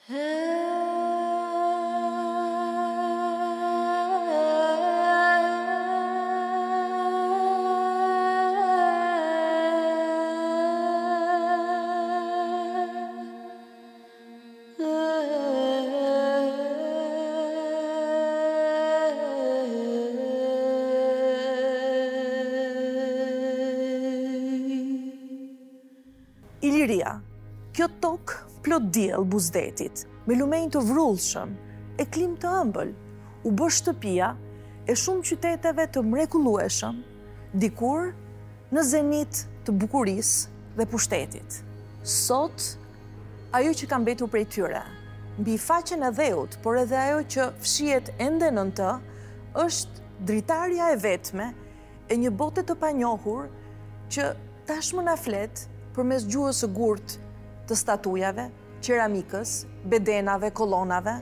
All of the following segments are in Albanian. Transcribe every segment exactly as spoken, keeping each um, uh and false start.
Iliria, kjo tokë plot diell buzdetit, me lumenj të vrullshëm, e klim të ëmbël, u bë shtëpia e shumë qyteteve të mrekullueshëm, dikur në zenit të bukurisë dhe pushtetit. Sot, ajo që ka mbetur prej tyre, mbi faqen e dheut, por edhe ajo që fshihet ende nën të, është dritarja e vetme e një bote të panjohur që tashmë na flet përmes gjuhës së gurtë të statujave, qeramikës, bedenave, kolonave.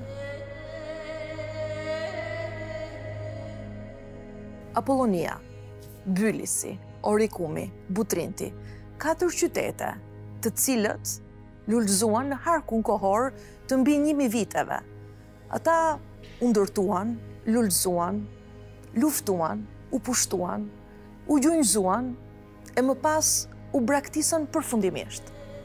Apollonia, Bylisi, Orikumi, Butrinti, katër qytete, të cilët lullëzuan në harkun kohor të mbi njëmi viteve. Ata u ndërtuan, lullëzuan, luftuan, u pushtuan, u gjunjëzuan, e më pas u braktisën përfundimisht.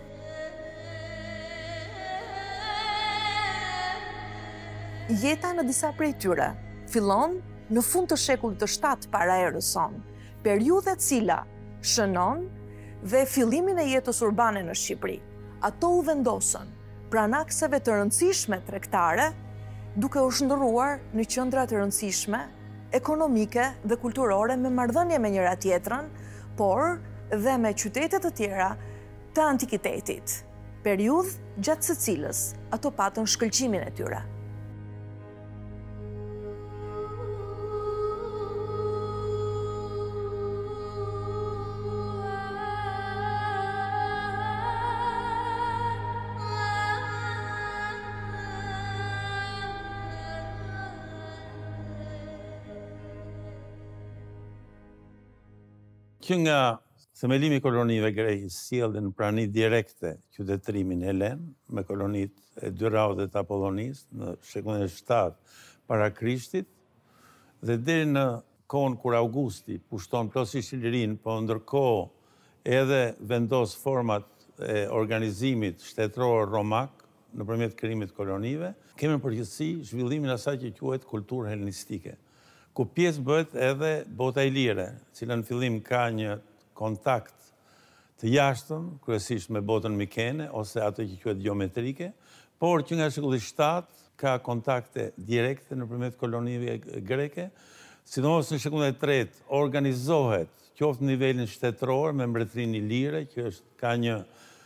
Jeta në disa prej tyre fillon në fund të shekullit të shtatë para erës sonë, periudhë e cila shënon dhe fillimin e jetës urbane në Shqipëri. Ato u vendosën pranë akseve të rëndësishme tregtare, duke u shndërruar në qendra të rëndësishme ekonomike dhe kulturore me marrëdhënie me njëra tjetrën, por dhe me qytete të tjera të antikitetit, periudhë gjatë së cilës ato patën shkëlqimin e tyre. Që nga themelimi i kolonive greke sjellën në prani direkte qytetërimin helen me kolonitë e Dyraut dhe të Apollonisë në shekullin e shtatë para Krishtit dhe deri në kohën kur Augusti pushton plotësisht Ilirinë, po ndërkohë edhe vendos format e organizimit shtetëror romak nëpërmjet krijimit të kolonive, kemi në përgjithësi zhvillimin e asaj që quhet kulturë helenistike, ku pjesë bëhet edhe bota ilire, cila në fillim ka një kontakt të jashtëm, kryesisht me botën mikene, ose ato që quhet geometrike, por që nga shekulli shtatë ka kontakte direkte nëpërmjet kolonive greke, sidomos në shekullin e tretë organizohet qoftë në nivelin shtetëror me mbretërinë ilire, që është ka një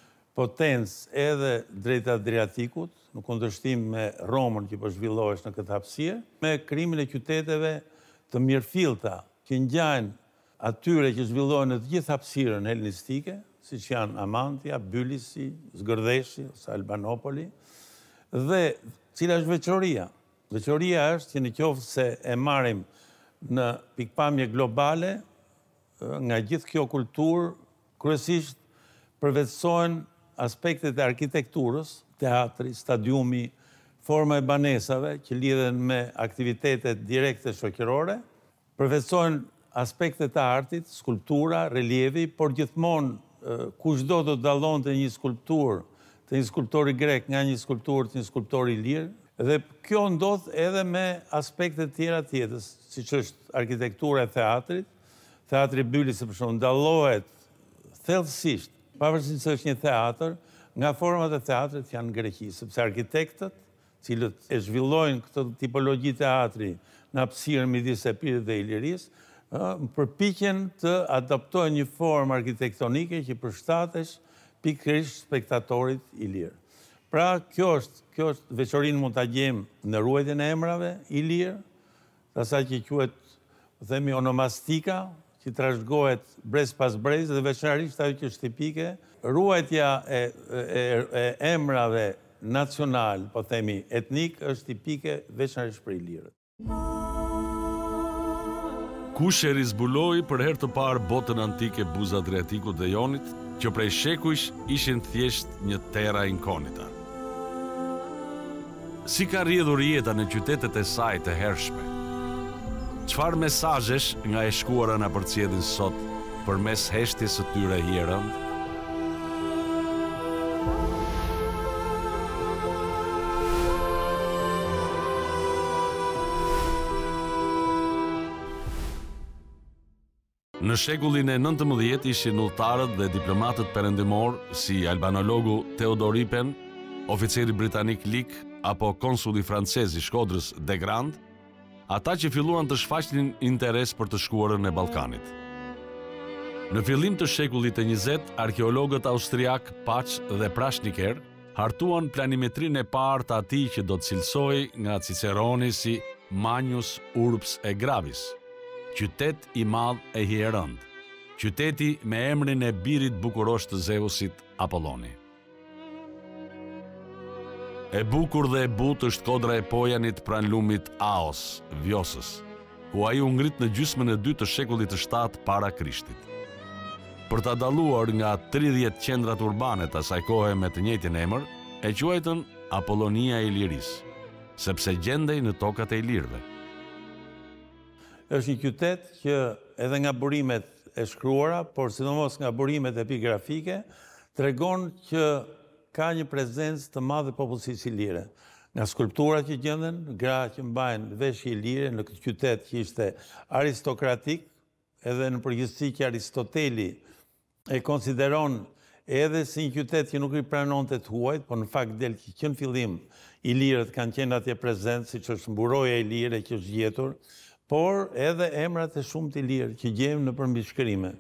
potencë edhe drejt Adriatikut, në kundërshtim me Romën që po zhvillohesh në këtë hapësirë, me krijimin e qyteteve të mirëfillta që ngjajnë atyre që zhvillohen në të gjithë hapësirën helenistike, siç janë Amantia, Bylisi, Zgërdeshi ose Albanopoli, dhe cila është veçoria? Veçoria është që në qoftë se e marrim në pikpamje globale, nga gjithë kjo kulturë, kryesisht përvetësohen aspektet e arkitekturës, teatri, stadiumi, forma e banesave që lidhen me aktivitetet direkte shoqërore, përvetësohen aspektet e artit, skulptura, relievi, por gjithmonë kushdo do të dallonte një skulpturë të një skulptori grek nga një skulpturë të një skulptori ilir, dhe kjo ndodh edhe me aspektet tjera të jetës, siç është arkitektura e teatrit. Teatri Bylisi për shembull dallohet thellësisht, pavarësisht se është një teatr, nga format e teatrit janë në Greqi, sepse arkitektët, cilët e zhvillojnë këtë tipologji teatri në hapësirën midis Epirit dhe Ilirisë, përpiqen të adaptojnë një formë arkitektonike që përshtatesh pikërisht spektatorit ilir. Pra, kjo është, kjo është veçorinë mund ta gjejmë në ruajtjen e emrave ilir, asaj që quhet, themi, onomastika, që trashëgohet brez pas brez dhe veçanërisht ajo që është tipike, ruajtja e, e, e emrave nacional, po themi etnik, është tipike veçanërisht për ilirët. Kush e rizbuloi për herë të parë botën antike buzë Adriatikut dhe Jonit, që prej shekujsh ishin thjesht një terra incognita. Si ka rrjedhur jeta në qytetet e saj të hershme? Çfarë mesazhesh nga e shkuara na përcjellin sot përmes heshtjes së tyre hierënd? Në shekullin e nëntëmbëdhjetë ishin udhëtarët dhe diplomatët perëndimor si albanologu Theodor Ipen, oficeri britanik Lick apo konsuli francez i Shkodrës de Grand, ata që filluan të shfaqnin interes për të shkuarën e Ballkanit. Në fillim të shekullit të njëzet, arkeologët austriak Pach dhe Prashniker hartuan planimetrinë e parë të atij që do të cilësohej nga Ciceroni si Magnus Urbs e Gravis, qytet i madh e hierënd, qyteti me emrin e birit bukurosh të Zeusit Apolloni. E bukur dhe e butë është kodra e Pojanit pranë lumit Aos, Vjosës, ku ai u ngrit në gjysmën e dytë të shekullit të shtatë para Krishtit. Për ta dalluar nga tridhjetë qendrat urbane të asaj kohe me të njëjtin emër, e quajtën Apollonia e Ilirisë, sepse gjendej në tokat e Ilirëve. Është një qytet që edhe nga burimet e shkruara, por sidomos nga burimet epigrafike, tregon që ka një prezencë të madhe popullsisë ilire. Nga skulpturat që gjenden, gra që mbajnë veshje ilire në këtë qytet që ishte aristokratik, edhe në përgjithësi që Aristoteli e konsideron edhe si një qytet që nuk i pranonte të huajt, por në fakt del që në fillim ilirët kanë qenë atje prezencë, siç është mburoja ilire që është gjetur, por edhe emrat e shumë të lirë që gjejmë në përmbishkërime.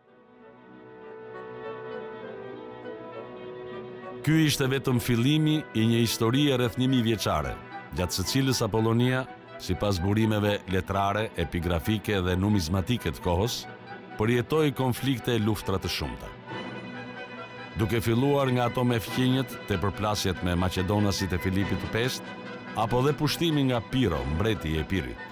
Ky ishte vetëm fillimi i një historie rreth një mijë vjeçare, gjatë së cilës Apollonia, sipas burimeve letrare, epigrafike dhe numizmatike të kohës, përjetoi konflikte e luftra të shumta. Duke filluar nga ato me fqinjët, tepërplasjet me maqedonasit e Filipit të Pesht, apo dhe pushtimi nga Piro, mbreti i Epirit.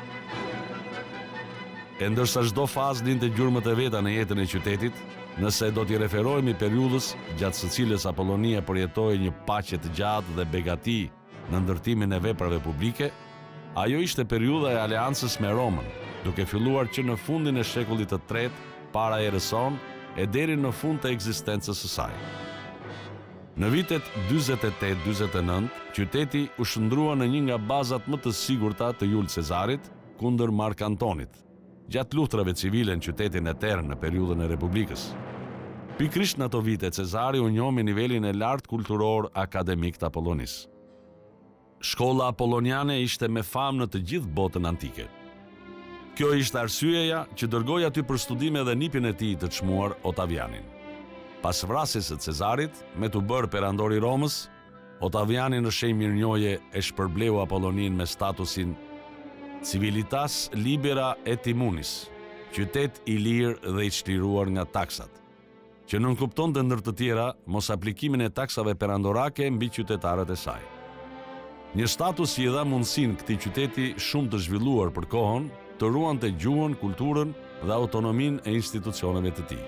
E ndërsa çdo fazë linte gjurmët e veta në jetën e qytetit, nëse do t'i referohemi periudhës gjatë së cilës Apollonia përjetoi një paqe të gjatë dhe begati në ndërtimin e veprave publike, ajo ishte periudha e aleancës me Romën, duke filluar që në fundin e shekullit të tretë para erës sonë e deri në fund të ekzistencës së saj. Në vitet dyzet e tetë dyzet e nëntë, qyteti u shndrua në një nga bazat më të sigurta të Jul Cezarit kundër Mark Antonit, gjatë luftrave civile në qytetin e Terë në periudhën e Republikës. Pikrisht në ato vite, Cezari u njoh me nivelin e lartë kulturor akademik të Apollonisë. Shkolla apolloniane ishte me famë në të gjithë botën antike. Kjo ishte arsyeja që dërgoi aty për studime edhe nipin e tij të çmuar Otavianin. Pas vrasjes së Cezarit, me të bërë perandor i Romës, Otaviani në shenjë mirënjohje e shpërbleu Apollonin me statusin Civilitas Libera et Immunis, qytet i lirë dhe i çliruar nga taksat, që nënkuptonte ndër të tjera mos aplikimin e taksave perandorake mbi qytetarët e saj. Një status që i dha mundësinë këtij qyteti shumë të zhvilluar për kohën, të ruante gjuhën, kulturën dhe autonominë e institucioneve të tij.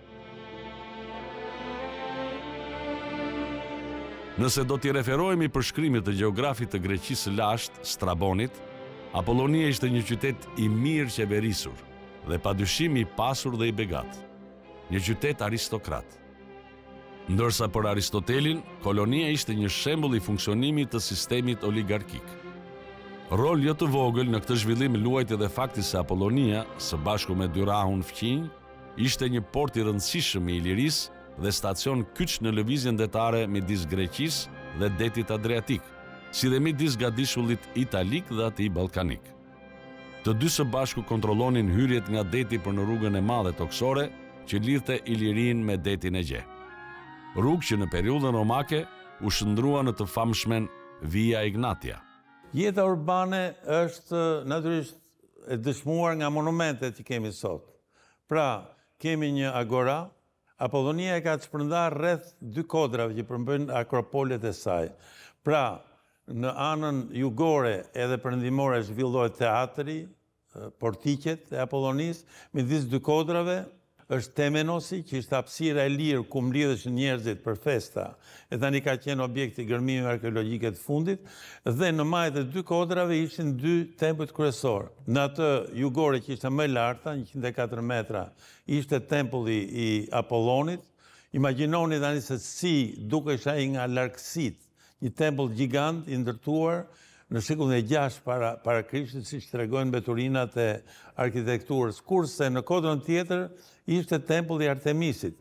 Nëse do t'i referohemi përshkrimit të gjeografit të Greqisë së lashtë, Strabonit, Apollonia ishte një qytet i mirë qeverisur dhe padyshim i pasur dhe i begat, një qytet aristokrat. Ndërsa për Aristotelin, kolonia ishte një shembull i funksionimit të sistemit oligarkik. Rol jo të vogël në këtë zhvillim luajti edhe fakti se Apollonia, së bashku me dy rahun fqinj, ishte një port i rëndësishëm i Ilirisë dhe stacion kyç në lëvizjen detare midis Greqisë dhe detit Adriatik, si dhe midis gadishullit italik dhe atij ballkanik. Të dy së bashku kontrollonin hyrjet nga deti për në rrugën e madhe toksore që lidhte Ilirin me detin e Gje. Rrugë që në periudhën romake u shndrua në të famshmen Via Ignatia. Jeta urbane është natyrisht e dëshmuar nga monumentet që kemi sot. Pra, kemi një agora, Apollonia e ka të shpërndar rreth dy kodrave që përmbajnë akropolet e saj. Pra, në anën jugore edhe perëndimore zhvillohet teatri, portiqet e Apollonisë, midis dy kodrave, është Temenosi, që ishte hapësira e lirë ku mblidheshin njerëzit për festa, e tani ka qenë objekt i gërmimeve arkeologjike të fundit, dhe në majtë e dy kodrave ishin dy tempujt kryesorë. Në atë jugore që ishte më larta, njëqind e katër metra, ishte tempulli i Apollonit. Imagjinoni tani se si dukesh ai nga largësit, një tempull gjigant i ndërtuar në shekullin e gjashtë para, para Krishtit, siç tregojnë mbeturinat e arkitekturës, kurse në kodrën tjetër ishte tempulli i Artemisit.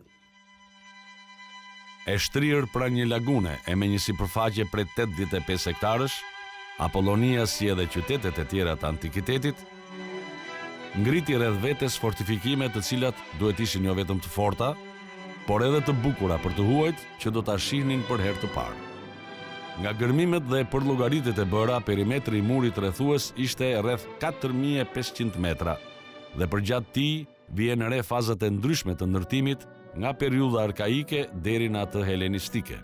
E shtrirë pra një lagune e me një sipërfaqe prej tetëdhjetë e pesë hektarësh, Apollonia si edhe qytetet e tjera të antikitetit, ngriti rreth vetes fortifikime të cilat duhet ishin jo vetëm të forta, por edhe të bukura për të huajt që do ta shihnin për herë të parë. Nga gërmimet dhe përllogaritet e bëra, perimetri i murit rrethues ishte rreth katër mijë e pesëqind metra dhe përgjatë tij vjen re fazat e ndryshme të ndërtimit nga periudha arkaike deri në atë helenistike.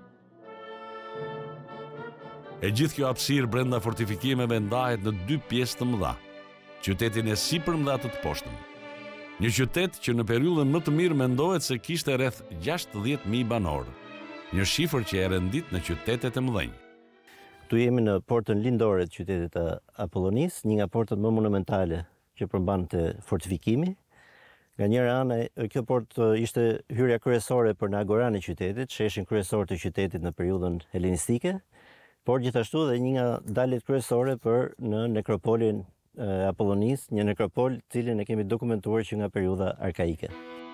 E gjithë kjo hapësirë brenda fortifikimeve ndahet në dy pjesë të mëdha, qytetin e sipërm dhe atë të poshtëm. Një qytet që në periudhën më të mirë mendohet se kishte rreth gjashtëdhjetë mijë banorë, një shifër që e rendit në qytetet e mëdhenj. Tu jemi në portën lindore të qytetit të Apollonis, një nga portët më monumentale që përmbante fortifikimi. Nga njëra anë, kjo portë ishte hyrja kryesore për në agoran e qytetit, sheshin kryesor të qytetit në periudhën helenistike, por gjithashtu dhe një nga dalet kryesore për në nekropolin e Apollonis, një nekropol cilin e kemi dokumentuar që nga periudha arkaike.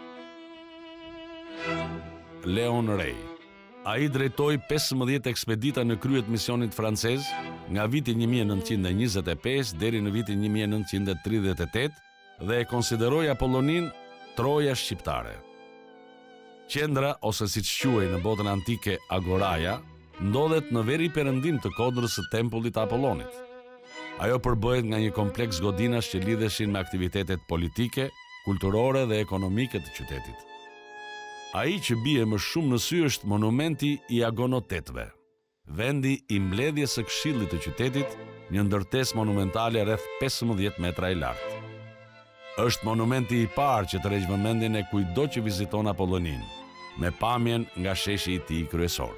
Leon Rey. A i drejtoi pesëmbëdhjetë ekspedita në kryet misionit francez nga viti një mijë e nëntëqind e njëzet e pesë deri në vitin një mijë e nëntëqind e tridhjetë e tetë dhe e konsideroi Apollonin Troja shqiptare. Qendra, ose siç quhej në botën antike Agoraja, ndodhet në veri perëndim të kodrës së tempullit të Apollonit. Ajo përbëhet nga një kompleks godinash që lidheshin me aktivitetet politike, kulturore dhe ekonomike të qytetit. Ai që bie më shumë në sy është monumenti i agonotetëve, vendi i mbledhjes së këshillit të qytetit, një ndërtesë monumentale rreth pesëmbëdhjetë metra i lartë. Është monumenti i parë që tërheq vëmendjen e kujdo që viziton Apollonin, me pamjen nga sheshi i tij kryesor.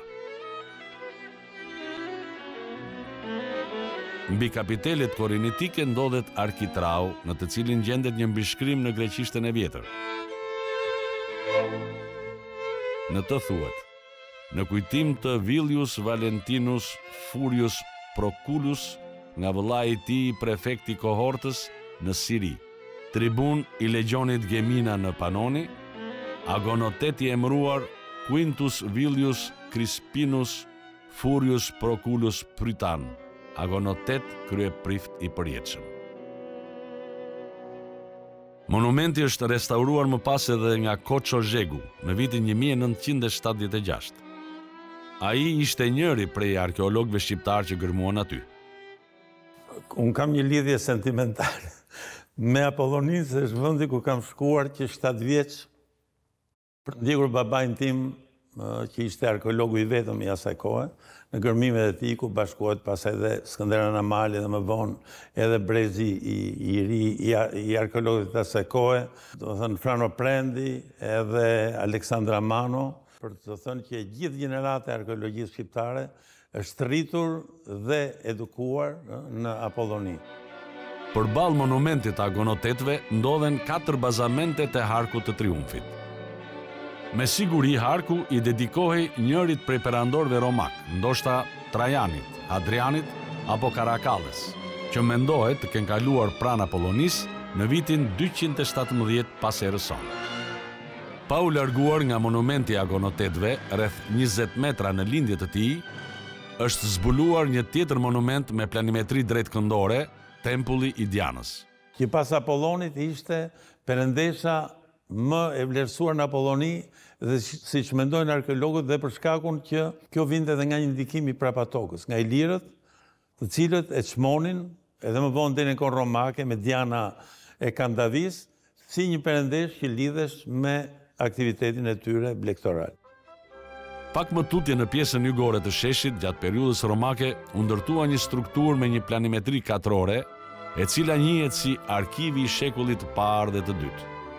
Mbi kapitelit korinitike ndodhet arkitrau, në të cilin gjendet një mbishkrim në greqishtën e vjetër. Në të thuhet, në kujtim të Villius Valentinus Furius Proculus, nga vëllai i tij prefekti kohortës në Siri, tribun i legionit Gemina në Panoni, agonoteti emëruar Quintus Villius Crispinus Furius Proculus Prytan, agonotet kryeprift i përjetshëm. Monumenti është restauruar më pas edhe nga Koço Zhegu në vitin një mijë e nëntëqind e shtatëdhjetë e gjashtë. Ai ishte njëri prej arkeologëve shqiptar që gërmuan aty. Unë kam një lidhje sentimentale me Apollonin, se është vendi ku kam shkuar që shtatë vjeç për ndjekur babain tim që ishte arkeologu i vetëm i asaj kohe, në gërmimet e tij ku bashkohet pastaj edhe Skënderaj Amali dhe më vonë edhe brezi i, i ri i, i arkeologëve të asaj kohe, do të thënë Frano Prendi edhe Aleksandra Mano, për të thënë që gjithë gjenerata e arkeologjisë shqiptare është rritur dhe edukuar në Apolloni. Përballë monumentit të agonotetëve ndodhen katër bazamentet e Harkut të Triumfit. Me siguri Harku i dedikohej njërit prej perandorëve romak, ndoshta Trajanit, Hadrianit apo Karakalles, që mendohet të kenë kaluar pranë Apollonis në vitin dyqind e shtatëmbëdhjetë pas erës sonë. Pa u larguar nga monumenti i agonotetëve, rreth njëzet metra në lindje të tij, është zbuluar një tjetër monument me planimetri drejtkëndore, Tempulli i Dianës. Që pas Apollonit ishte perëndesha më e vlerësuar në Apolloni, dhe si që mendojnë arkeologët dhe për shkakun që kjo vinte edhe nga një ndikim i prapatokës, nga ilirët, të cilët e çmonin, edhe më vonë deri në kohën romake me Diana e Kandavis, si një perëndesh që lidhesh me aktivitetin e tyre blegtoral. Pak më tutje në pjesën jugore të sheshit, gjatë periudhës romake, u ndërtua një strukturë me një planimetri katrore, e cila njihet si arkivi i shekullit të parë dhe të dytë.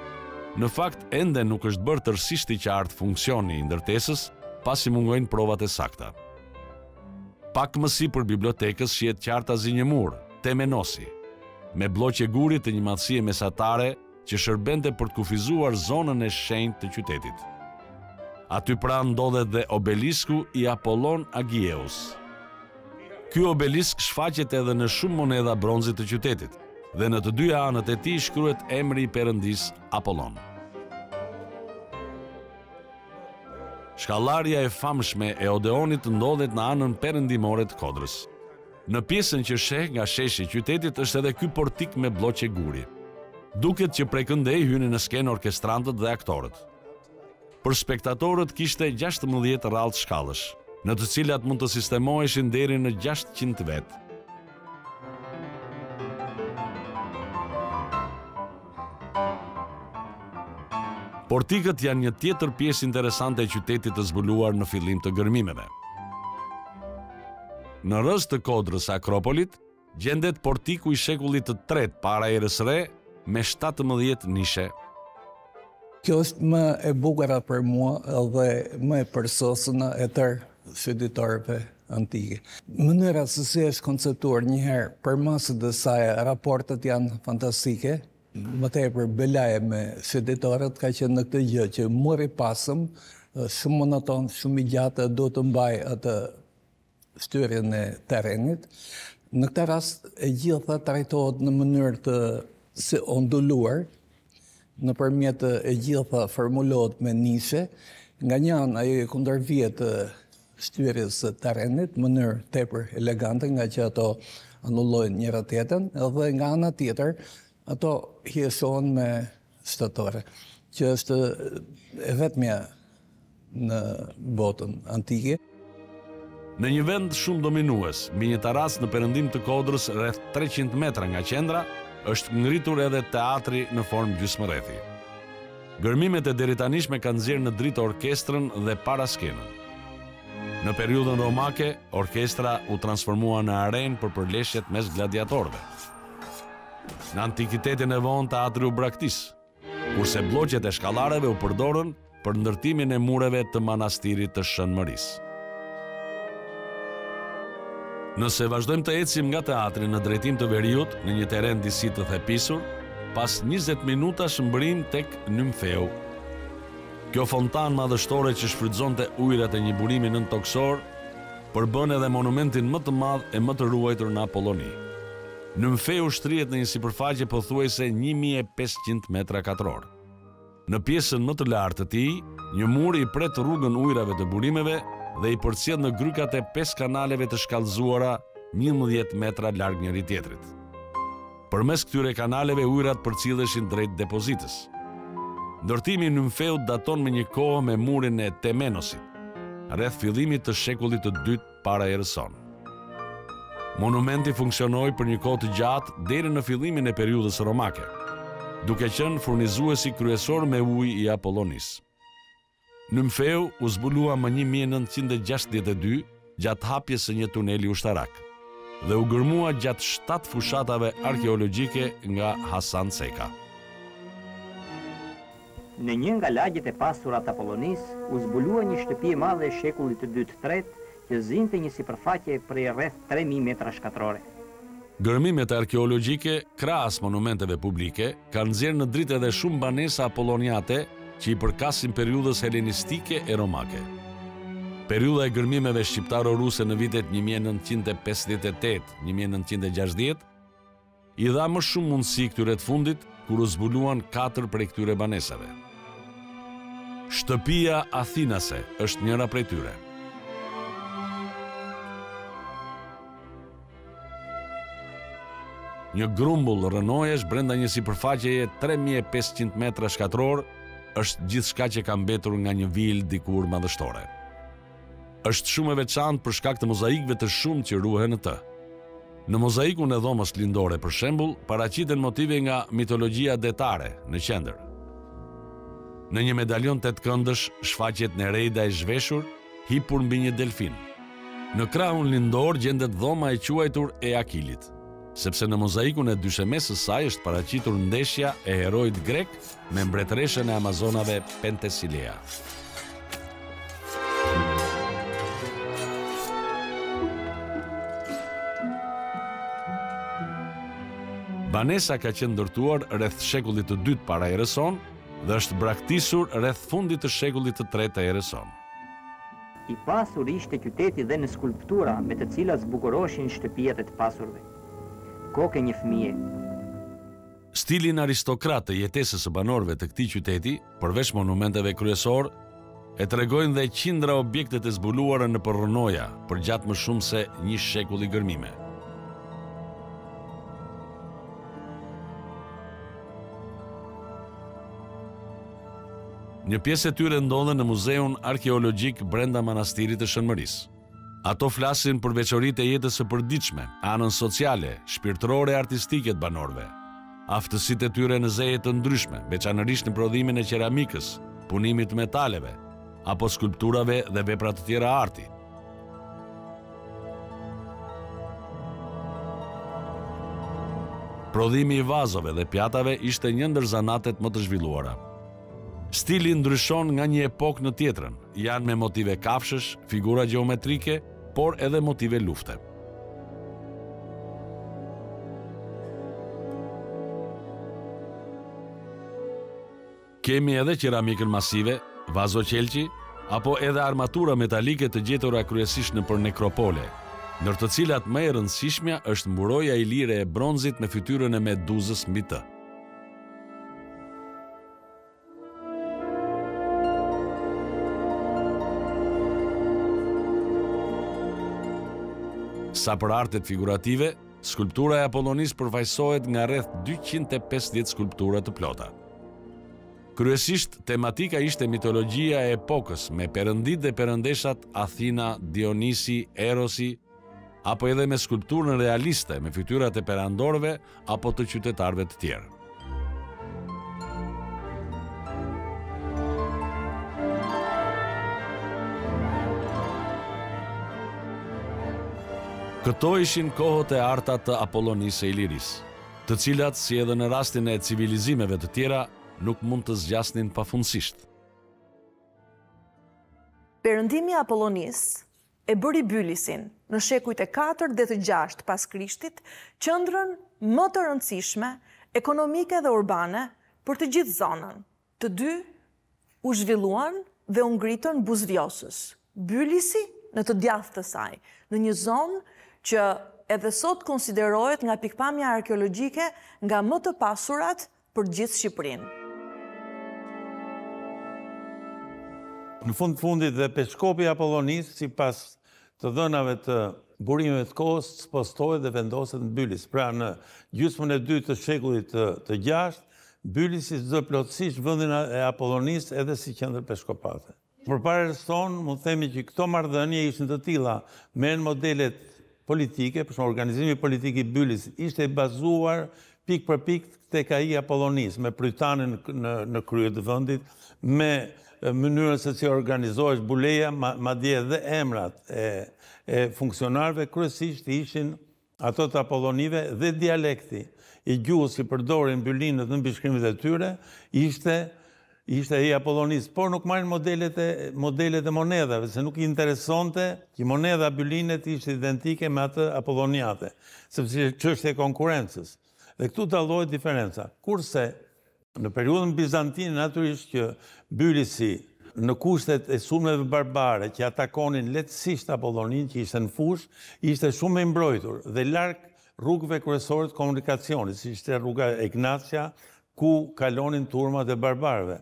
Në fakt, ende nuk është bërë tërësisht i qartë funksioni i ndërtesës, pasi mungojnë provat e sakta. Pak më sipër bibliotekës shihet qartazi një mur, Temenosi, me bloqe guri të një madhësie mesatare që shërbente për të kufizuar zonën e shenjtë të qytetit. Aty pranë ndodhet dhe obelisku i Apollon Agieus. Ky obelisk shfaqet edhe në shumë monedha bronzit të qytetit, dhe në të dyja anët e tij shkruhet emri i perëndis Apollon. Shkallarja e famshme e Odeonit ndodhet në anën perëndimore të Kodrës. Në pjesën që sheh nga sheshi i qytetit është edhe ky portik me bloqe guri. Duket që prej këndej hynin në skenë orkestrantët dhe aktorët. Për spektatorët kishte gjashtëmbëdhjetë rrallë shkallësh, në të cilat mund të sistemoheshin deri në gjashtëqind vetë. Portikët janë një tjetër pjesë interesante e qytetit të zbuluar në fillim të gërmimeve. Në rrës të Kodrës Akropolit, gjendet portiku i shekullit të tretë para erës re me shtatëmbëdhjetë nishe. Kjo është më e bukura për mua edhe më e përsosur e tërë studitorëve antike. Mënyra se si është konceptuar njëherë, përmasu të saj raportet janë fantastike. Më tepër belaje me studitorët ka qenë në këtë gjë që muri pasëm, shumë monoton, shumë i gjatë, do të mbaj atë shtyrjen e terrenit. Në këtë rast e gjitha trajtohet në mënyrë të si onduluar, nëpërmjet e gjitha formulohet me nishe, nga një anë ajo e kundërvjet të shtyrjes së terrenit, në mënyrë tepër elegante, nga që ato anullojnë njëra tjetrën, edhe nga ana tjetër ato hjeshohen me shtatore, që është e vetmja në botën antike. Në një vend shumë dominues, mbi një taras në perëndim të Kodrës rreth treqind metra nga qendra, është ngritur edhe teatri në formë gjysmërrethi. Gërmimet e deritanishme kanë nxjerrë në dritë orkestrën dhe paraskenën. Në periudhën romake, orkestra u transformua në arenë për përleshjet mes gladiatorëve. Në antikitetin e vonë teatri u braktis, kurse bloqet e shkallareve u përdorën për ndërtimin e mureve të manastirit të Shënmërisë. Nëse vazhdojmë të ecim nga teatri në drejtim të veriut në një teren disi të thepisur, pas njëzet minuta shëmbrim tek Nymfeu. Kjo fontan madhështore që shfrytëzonte ujërat e një burimi nën toksor, përbën edhe monumentin më të madh e më të ruajtur në Apolloni. Nymfeu shtrihet në një sipërfaqe pothuajse një mijë e pesëqind metra katror. Në pjesën më të lartë të tij, një mur i pret rrugën ujërave të burimeve dhe i përcjell në grykat e pesë kanaleve të shkallëzuara njëmbëdhjetë metra larg njëri tjetrit. Përmes këtyre kanaleve ujërat përcjelleshin drejt depozitës. Ndërtimi i Nymfeut daton me një kohë me murin e Temenosit, rreth fillimit të shekullit të dytë para erës sonë. Monumenti funksionoi për një kohë të gjatë deri në fillimin e periudhës romake, duke qenë furnizuesi kryesor me ujë i Apollonisë. Nymfeu u zbulua më një mijë e nëntëqind e gjashtëdhjetë e dy gjatë hapjes së një tuneli ushtarak dhe u gërmua gjatë shtatë fushatave arkeologjike nga Hasan Seka. Në një nga lagjet e pasura të Apollonisë u zbulua një shtëpi e madhe e shekullit të dytë tretë që zinte një sipërfaqe prej rreth tre mijë metra shkatrore. Gërmimet arkeologjike krahas monumenteve publike kanë nxjerrë në dritë edhe shumë banesa apolloniate që i përkasin periudhës helenistike e romake. Periudha e gërmimeve shqiptaro-ruse në vitet një mijë e nëntëqind e pesëdhjetë e tetë - një mijë e nëntëqind e gjashtëdhjetë i dha më shumë mundësi këtyre të fundit, kur u zbuluan katër prej këtyre banesave. Shtëpia Athinase është njëra prej tyre. Një grumbull rënojesh brenda një sipërfaqeje tre mijë e pesëqind metra shkatror është gjithçka që ka mbetur nga një vilë dikur madhështore. Është shumë e veçantë për shkak të mozaikëve të shumtë që ruhen në të. Në mozaikun e dhomës lindore, për shembull, paraqiten motive nga mitologjia detare në qendër. Në një medalion tetëkëndësh shfaqet Nereida e zhveshur, hipur mbi një delfin. Në krahun lindor gjendet dhoma e quajtur e Akilit. sepse në mozaikun e dyshemesës saj është paraqitur ndeshja e herojit grek me mbretëreshën e Amazonave Penthesilea. Banesa ka qenë ndërtuar rreth shekullit të dytë para erës sonë dhe është braktisur rreth fundit të shekullit të tretë të erës sonë. I pasur ishte qyteti dhe në skulptura me të cilat zbukuroshin shtëpiat e të pasurve. Kokë një fëmije. Stilin aristokrat të jetesës së banorëve të këtij qyteti, përveç monumenteve kryesor, e tregojnë dhe qindra objektet e zbuluara në përrënoja për gjatë më shumë se një shekulli gërmime. Një pjesë e tyre ndodhen në muzeun arkeologjik brenda manastirit të Shënmërisë. Ato flasin për veçoritë e jetës së përditshme, anën sociale, shpirtërore e artistike të banorëve, aftësitë e tyre në zeje të ndryshme, veçanërisht në prodhimin e qeramikës, punimit të metaleve, apo skulpturave dhe vepra të tjera arti. Prodhimi i vazove dhe pjatave ishte një ndër zanatet më të zhvilluara. Stili ndryshon nga një epokë në tjetrën, janë me motive kafshësh, figura gjeometrike, por edhe motive lufte. Kemi edhe qeramikën masive, vazoqelqi, apo edhe armatura metalike të gjetura kryesisht nëpër nekropole, ndër të cilat më e rëndësishmja është mburoja e lire e bronzit me fytyrën e meduzës mbi të. Sa për artet figurative, skulptura e Apollonisë përfaqësohet nga rreth dyqind e pesëdhjetë skulptura të plota. Kryesisht, tematika ishte mitologjia e epokës me perëndit dhe perëndeshat Athina, Dionisi, Erosi, apo edhe me skulpturën realiste me fytyrat e perandorëve apo të qytetarëve të tjerë. Këto ishin kohët e arta të Apollonisë së Ilirisë, të cilat, si edhe në rastin e civilizimeve të tjera, nuk mund të zgjasnin pafundësisht. Perëndimi i Apollonisë e bëri Bylisin në shekujt e katërt dhe të gjashtë pas Krishtit qendrën më të rëndësishme ekonomike dhe urbane për të gjithë zonën. Të dy u zhvilluan dhe u ngritën buzëvjosës. Bylisi në të djathtë të saj, në një zonë që edhe sot konsiderohet nga pikpamja arkeologjike nga më të pasurat për gjithë Shqipërinë. Në fund fundit dhe peshkopi i Apollonisë, sipas të dhënave të burimeve të kohës, spostohet dhe vendoset në Bylis. Pra në gjysmën e dytë të shekullit të, të gjashtë, Bylisi zë plotësisht vendin e Apollonisë edhe si qendër peshkopate. Përpara son, mund të themi që këto marrëdhënie ishin të tilla me modelet politike, për shembull organizimi politik i Bylisit ishte i bazuar pik për pik tek ai i Apollonisë, me prytanin në, në krye të vendit, me mënyrën se si organizohesh buleja, madje dhe emrat e, e funksionarëve kryesisht ishin ato të Apollonive dhe dialekti i gjuhës që përdorin bylinët në mbishkrimet e tyre ishte ishte i Apollonisë, por nuk marrin modelet e, modelet e monedhave, se nuk i interesonte që monedha bylinet ishte identike me atë apolloniate, sepse çështja e konkurrencës. Dhe këtu dallohet diferenca. Kurse në periudhën bizantine natyrisht që Bylisi në kushtet e sulmeve barbare që atakonin lehtësisht Apollonin, që ishte në fushë, ishte shumë i mbrojtur dhe larg rrugëve kryesore të komunikacionit, si ishte rruga Ignacia, ku kalonin turmat e barbarëve.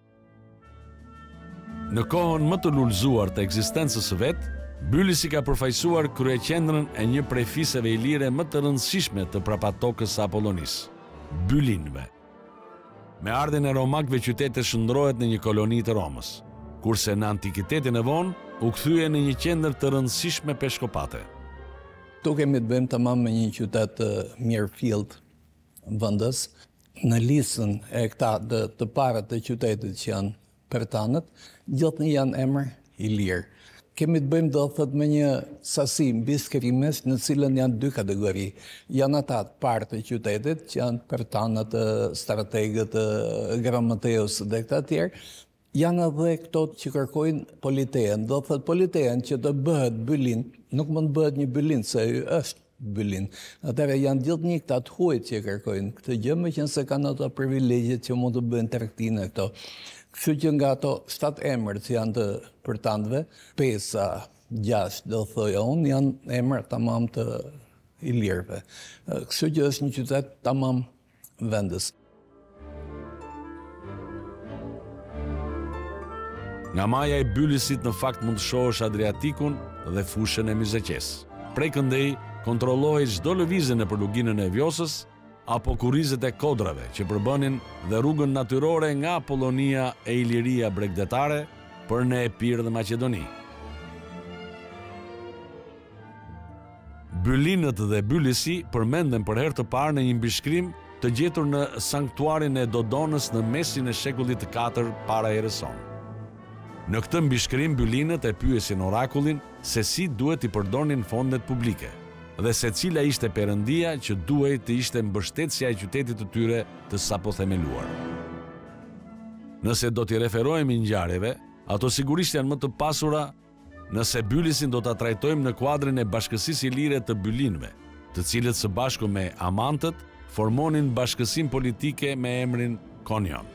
Në kohën më të lullzuar të ekzistencës së vet, Bylisi ka përfaqësuar kryeqendrën e një prej fiseve ilire më të rëndësishme të prapatokës së Apollonisë, Bylinëve. Me ardhin e romakëve qyteti shndrohet në një koloni të Romës, kurse në antikitetin e vonë u kthye në një qendër të rëndësishme peshkopate. Tu kemi të bëjmë tamam me një qytet të mirëfillt vendës. Në listën e këta të, të parët të qytetit që janë pertanët, gjithë janë emër ilir. kemi të bëjmë do thot me një sasi mbi skrimes në cilën janë dy kategori. Janë ata të parë të qytetit, që janë pertanët, strategët, Grammateus dhe këta tjerë. Janë edhe këto që kërkojnë politejen. Do thot politejen që të bëhet bylin, nuk mund të bëhet një bylin, se është bylin. Atëre janë gjithë një këta të huajt që kërkojnë këtë gjë, me qenë se kanë ato privilegjet që mund të bëjnë tregtinë e këto. Kështu që nga ato shtatë emër që janë të përtanëve, pesa, gjashtë, do thoja unë, janë emër tamam të ilirëve. Kështu që është një qytet tamam vendës. Nga maja e Bylisit në fakt mund të shohësh Adriatikun dhe fushën e Myzeqes. Prej këndej kontrollohej çdo lëvizje në luginën e Vjosës apo kurrizet e kodrave që përbënin dhe rrugën natyrore nga Apollonia e Iliria bregdetare për në Epir dhe Maqedoni. Bylinët dhe Bylisi përmenden për herë të parë në një mbishkrim të gjetur në sanktuarin e Dodonës në mesin e shekullit të katërt para erës sonë. Në këtë mbishkrim bylinët e pyesin orakullin se si duhet i përdornin fondet publike dhe se cila ishte perëndia që duhej të ishte mbështetësja e qytetit të tyre të sapo themeluar. Nëse do t'i referohemi ngjarjeve, ato sigurisht janë më të pasura nëse Bylisin do ta trajtojmë në kuadrin e Bashkësisë Ilire të Bylinëve, të cilët së bashku me Amantët formonin bashkësinë politike me emrin Konion.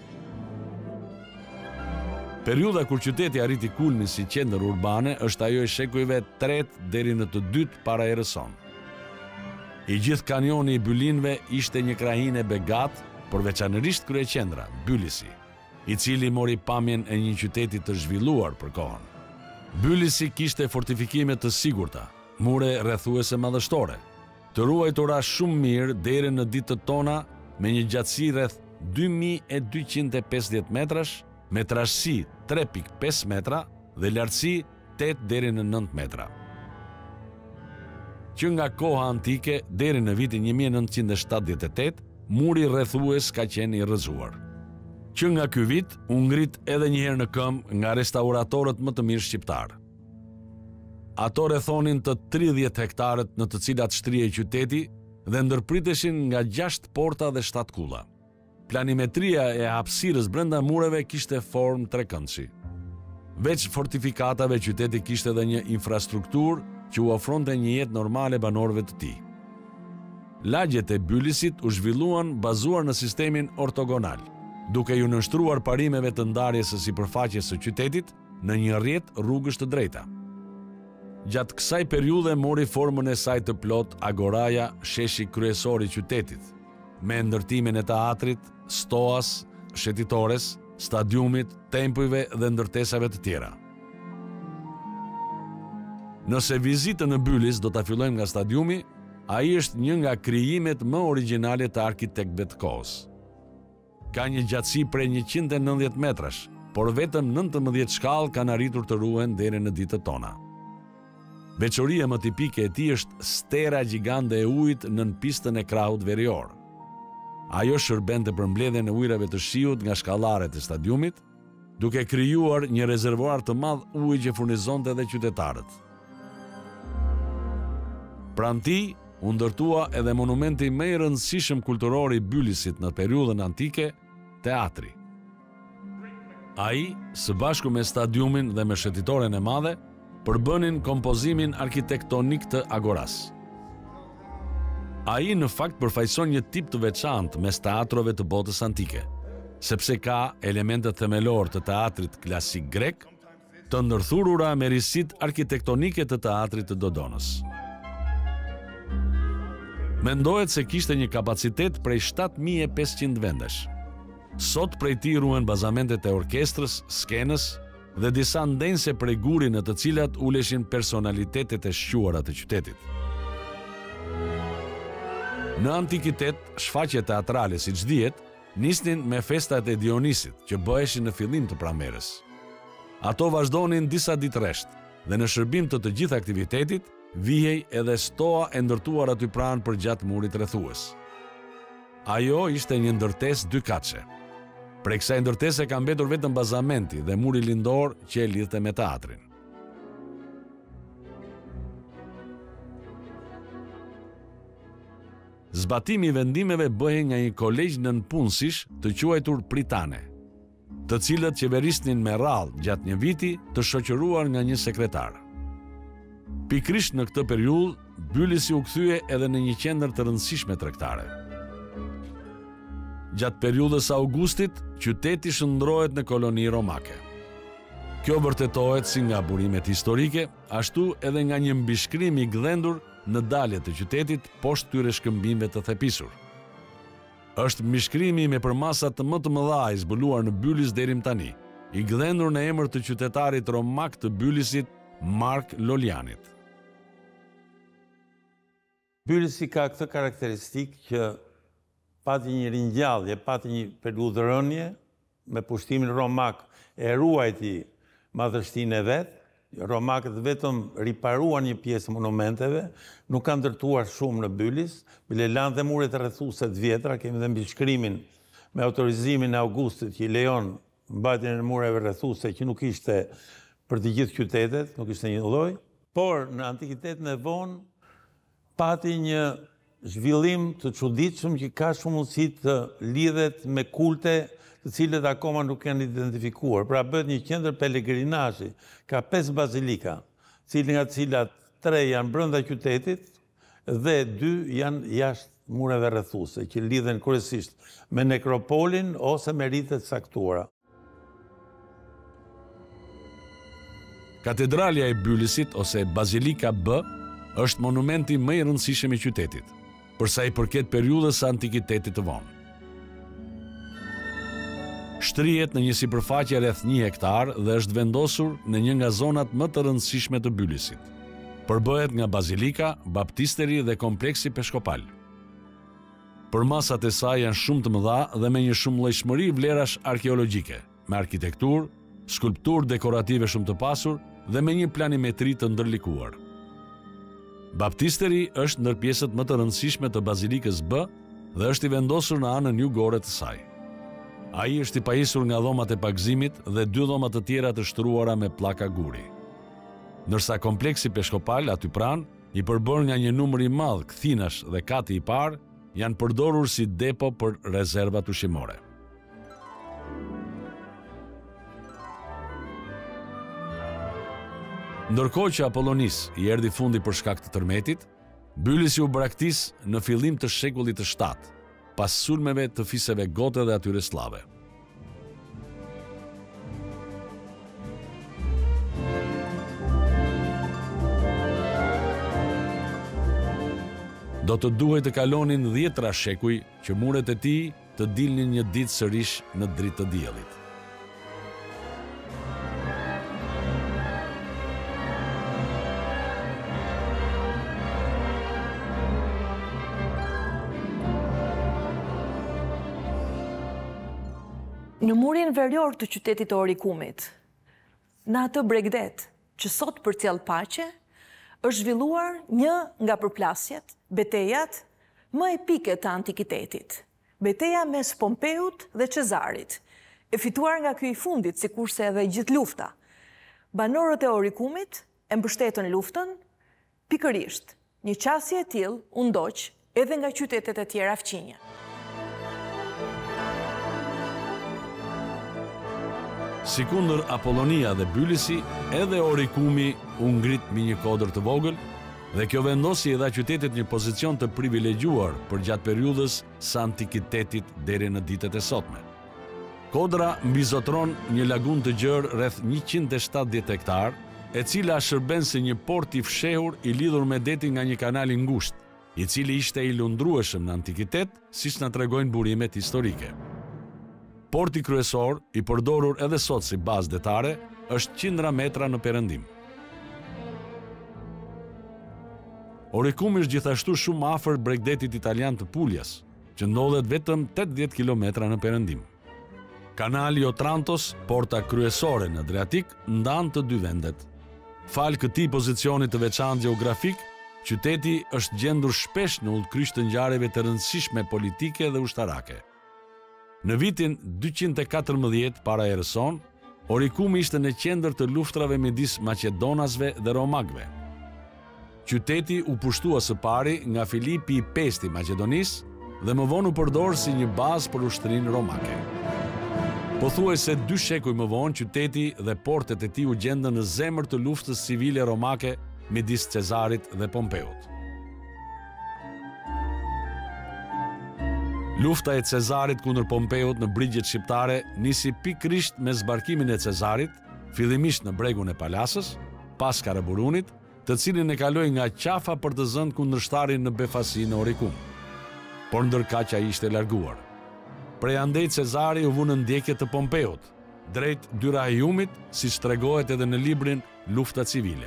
Periudha kur qyteti arriti kulmin si qendër urbane është ajo e shekujve tretë deri në të dytë para erës sonë. I gjithë kanioni i Bylinëve ishte një krahinë e begat, por veçanërisht kryeqendra, Bylisi, i cili mori pamjen e një qyteti të zhvilluar për kohën. Bylisi kishte fortifikime të sigurta, mure rrethuese madhështore, të ruajtura shumë mirë deri në ditët tona me një gjatësi rreth dy mijë e dyqind e pesëdhjetë metrash, me trashësi tre pikë pesë metra dhe lartësi tetë deri në nëntë metra. Që nga koha antike deri në vitin një mijë e nëntëqind e shtatëdhjetë e tetë, muri rrethues ka qenë i rrëzuar. Që nga ky vit u ngrit edhe një herë në këmbë nga restauratorët më të mirë shqiptar. Ato rrethonin të tridhjetë hektarët në të cilat shtrihej qyteti dhe ndërpriteshin nga gjashtë porta dhe shtatë kulla. Planimetria e hapësirës brenda mureve kishte formë trekëndshi. Veç fortifikatave, qyteti kishte edhe një infrastrukturë që u ofronte një jetë normale banorëve të tij. Lagjet e Bylisit u zhvilluan bazuar në sistemin ortogonal, duke ju nështruar parimeve të ndarjes së sipërfaqes së qytetit në një rrjet rrugësh të drejta. Gjatë kësaj periudhe mori formën e saj të plot agoraja, sheshi kryesor i qytetit, me ndërtimin e teatrit, stoas, shetitores, stadiumit, tempujve dhe ndërtesave të tjera. Nëse vizitën në Bylis do ta fillojmë nga stadiumi, ai është një nga krijimet më origjinale të arkitektëve të kohës. Ka një gjatësi prej njëqind e nëntëdhjetë metrash, por vetëm nëntëmbëdhjetë shkallë kanë arritur të ruhen deri në ditët tona. Veçoria më tipike e tij është stera gjigande e ujit nën pistën e krahut verior. Ajo shërbente për mbledhjen e ujrave të shiut nga shkallaret e stadiumit, duke krijuar një rezervuar të madh uji që furnizonte edhe qytetarët. Pranë tij u ndërtua edhe monumenti më i rëndësishëm kulturor i Bylisit në periudhën antike, teatri. Ai, së bashku me stadiumin dhe me shëtitoren e madhe, përbënin kompozimin arkitektonik të agoras. Ai në fakt përfaqëson një tip të veçantë mes teatrove të botës antike, sepse ka elementet themelor të teatrit klasik grek, të ndërthurura me risit arkitektonike të teatrit të Dodonës. Mendohet se kishte një kapacitet prej shtatë mijë e pesëqind vendesh. Sot prej tij ruhen bazamentet e orkestrës, skenës dhe disa ndense prej guri në të cilat uleshin personalitetet e shquara të qytetit. Në antikitet, shfaqjet teatrale siç dihet, nisnin me festat e Dionisit, që bëheshin në fillim të pranverës. Ato vazhdonin disa ditë rresht, dhe në shërbim të të gjithë aktivitetit, vihej edhe stoa e ndërtuar aty pranë për gjatë murit rrethues. Ajo ishte një ndërtesë dykatëshe. Prej kësaj ndërtese ka mbetur vetëm bazamenti dhe muri lindor që e lidhte me teatrin. zbatimi i vendimeve bëhej nga një kolegj nënpunësish të quajtur pritane, të cilët qeverisnin me radhë gjatë një viti të shoqëruar nga një sekretar. Pikrisht në këtë periudhë, Bylisi u kthye edhe në një qendër të rëndësishme tregtare. Gjatë periudhës augustit, qyteti shndrohet në koloni romake. Kjo vërtetohet si nga burimet historike, ashtu edhe nga një mbishkrim i gdhendur në dalje të qytetit poshtë këtyre shkëmbimeve të thepisur. Është mbishkrimi me përmasa të më të mëdha i zbuluar në Bylis deri më tani, i gdhendur në emër të qytetarit romak të Bylisit, Mark Lolianit. Bylisi ka këtë karakteristikë që pati një ringjallje, pati një periudhë rënje, me pushtimin romak e ruajti madhështinë e vet. Romakët vetëm riparuan një pjesë monumenteve, nuk kanë ndërtuar shumë në Bylis, bile lanë dhe muret rrethuese të vjetra, kemi dhe mbishkrimin me autorizimin e Augustit që i lejon mbajtjen e mureve rrethuese që nuk ishte për të gjithë qytetet, nuk ishte një lloj, por në antikitetin e vonë pati një zhvillim të çuditshëm që ka shumë mundësi të lidhet me kulte të cilët akoma nuk janë identifikuar. Pra bëhet një qendër pelegrinazhi, ka pesë bazilika, cilë nga cilat tre janë brenda qytetit dhe dy janë jashtë mureve rrethuese, që lidhen kryesisht me nekropolin ose me ritet saktuara. Katedralja e Bylisit ose Bazilika B është monumenti më i rëndësishëm i qytetit, përsa i përket periudhës së antikitetit të vonë. Shtrihet në një sipërfaqe rreth një hektar dhe është vendosur në një nga zonat më të rëndësishme të Bylisit. Përbëhet nga bazilika, baptisteri dhe kompleksi peshkopal. Përmasat e saj janë shumë të mëdha dhe me një shumëllojshmëri vlerash arkeologjike, me arkitekturë, skulpturë dekorative shumë të pasur dhe me një planimetri të ndërlikuar. Baptisteri është ndër pjesët më të rëndësishme të bazilikës B dhe është i vendosur në anën jugore të saj. Ai është i pajisur nga dhomat e pagëzimit dhe dy dhomat të tjera të shtruara me pllaka guri. Ndërsa kompleksi peshkopal aty pranë, i përbër nga një numër i madh kthinash dhe kati i parë, janë përdorur si depo për rezervat ushqimore. Ndërkohë që Apollonis i erdhi fundi për shkak të tërmetit, Bylisi u braktis në fillim të shekullit të shtatë, pas sulmeve të fiseve gote dhe atyre slave. Do të duhej të kalonin dhjetra shekuj që muret e tij të dilnin një ditë sërish në dritë të diellit. Në murin verior të qytetit të Orikumit, në atë bregdet që sot përcjell paqe, është zhvilluar një nga përplasjet, betejat më epike të antikitetit. Beteja mes Pompeut dhe Cezarit, e fituar nga ky i fundit, sikurse edhe gjithë lufta. Banorët e Orikumit e mbështetën luftën, pikërisht, një qasje e tillë u ndoq edhe nga qytetet e tjera fqinje. Sikundër Apollonia dhe Bylisi, edhe Orikumi u ngrit mbi një kodër të vogël dhe kjo vendosi edhe qytetit një pozicion të privilegjuar për gjatë periudhës së antikitetit deri në ditët e sotme. Kodra mbizotron një lagun të gjerë rreth njëqind e shtatëdhjetë hektar, e cila shërben si një port i fshehur i lidhur me detin nga një kanal i ngushtë, i cili ishte i lundrueshëm në antikitet, siç na tregojnë burimet historike. Porti kryesor, i përdorur edhe sot si bazë detare, është qindra metra në perëndim. Orikumi është gjithashtu shumë afër bregdetit italian të Puljas, që ndodhet vetëm tetëdhjetë kilometra në perëndim. Kanali Otrantos, porta kryesore në Adriatik, ndan të dy vendet. Fal këtij pozicioni të veçantë gjeografik, qyteti është gjendur shpesh në udhkryq të ngjarjeve të rëndësishme politike dhe ushtarake. Në vitin dyqind e katërmbëdhjetë para erës son, Orikumi ishte në qendër të luftrave midis Maqedonasve dhe Romakëve. qyteti u pushtua së pari nga Filipi i Pesti i Maqedonisë dhe më vonë u përdor si një bazë për ushtrinë romake. Pothuajse dy shekuj më vonë, qyteti dhe portet e tij u gjendën në zemër të luftës civile romake midis Cezarit dhe Pompeut. Lufta e Cezarit kundër Pompeut në brigjet shqiptare nisi pikërisht me zbarkimin e Cezarit, fillimisht në bregun e Palasës, pas Karaburunit, të cilin e kaloi nga qafa për të zënë kundërshtarin në befasi në Orikum. Por ndërkaq ai ishte larguar. Prej andej Cezari u vu në ndjekje të Pompeut, drejt Dyrrhachiumit, siç tregohet edhe në librin Lufta civile.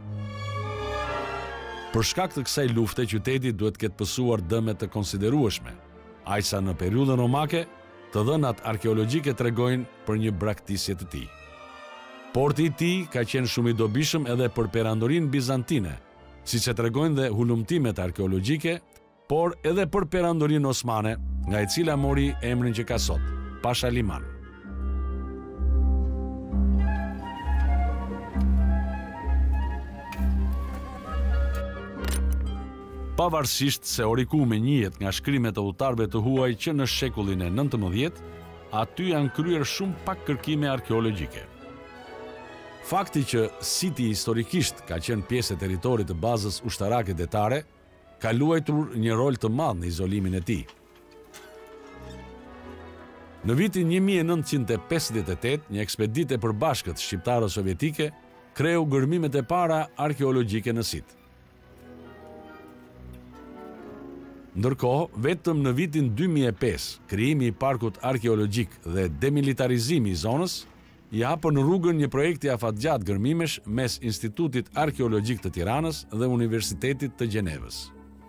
Për shkak të kësaj lufte, qyteti duhet ketë pësuar dëme të konsiderueshme, ajsa në periudhën romake, të dhënat arkeologjike tregojnë për një braktisje të tij. Porti i tij ka qenë shumë i dobishëm edhe për perandorinë bizantine, siç e tregojnë dhe hulumtimet arkeologjike, por edhe për perandorinë osmane, nga e cila mori emrin që ka sot, Pashaliman. Pavarësisht se Orikumi njihet nga shkrimet e udhëtarëve të huaj që në shekullin e nëntëmbëdhjetë, aty janë kryer shumë pak kërkime arkeologjike. Fakti që siti historikisht ka qenë pjesë e territorit të bazës ushtarake detare, ka luajtur një rol të madh në izolimin e tij. Në vitin një mijë e nëntëqind e pesëdhjetë e tetë, një ekspeditë e përbashkët shqiptaro-sovjetike kreu gërmimet e para arkeologjike në sit. Ndërkohë, vetëm në vitin dy mijë e pesë, krijimi i parkut arkeologjik dhe demilitarizimi i zonës i hapën rrugën një projekti afatgjatë gërmimesh mes Institutit Arkeologjik të Tiranës dhe Universitetit të Gjenevës.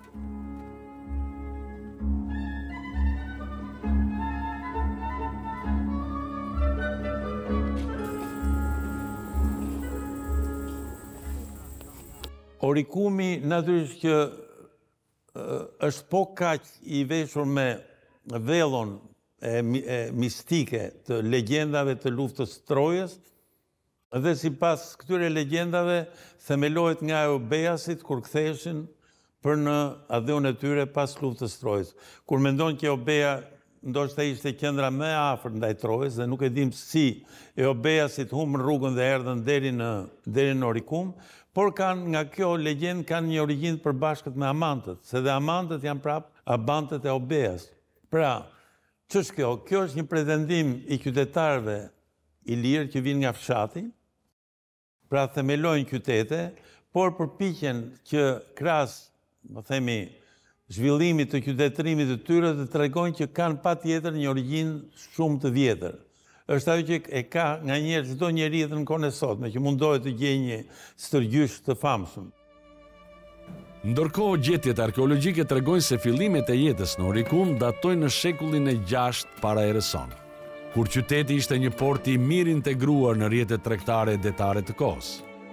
Orikumi natyrisht që është po kaq i veshur me vellon e, e mistike të legjendave të luftës Trojës, dhe sipas këtyre legjendave themelohet nga Eobeasit kur ktheheshin për në adhëun e tyre pas luftës Trojës. Kur mendon që Eobea ndoshta ishte qendra më e afërt ndaj Trojës dhe nuk e dim si Eobeasit humbën rrugën dhe erdhën deri në deri në Orikum, por kanë nga kjo legjend kanë një origjinë të përbashkët me amantët, se dhe amantët janë prap abantët e Eobeas. Pra, ç'është kjo? Kjo është një pretendim i qytetarëve i lirë që vinë nga fshati, pra themelojnë qytete, por përpiqen që krahas, më themi, zhvillimit të qytetërimit të tyre të tregojnë që kanë patjetër një origjinë shumë të vjetër. Është ajo që e ka nga njerë çdo njeri edhe në kohën e sotme, që mundohet të gjejë një stërgjysh të famshëm. Ndërkohë, gjetjet arkeologjike tregojnë se fillimet e jetës në Orikum datojnë në shekullin e gjashtë para erës sonë, kur qyteti ishte një port i mirë integruar në rrjetet tregtare e detare të kohës.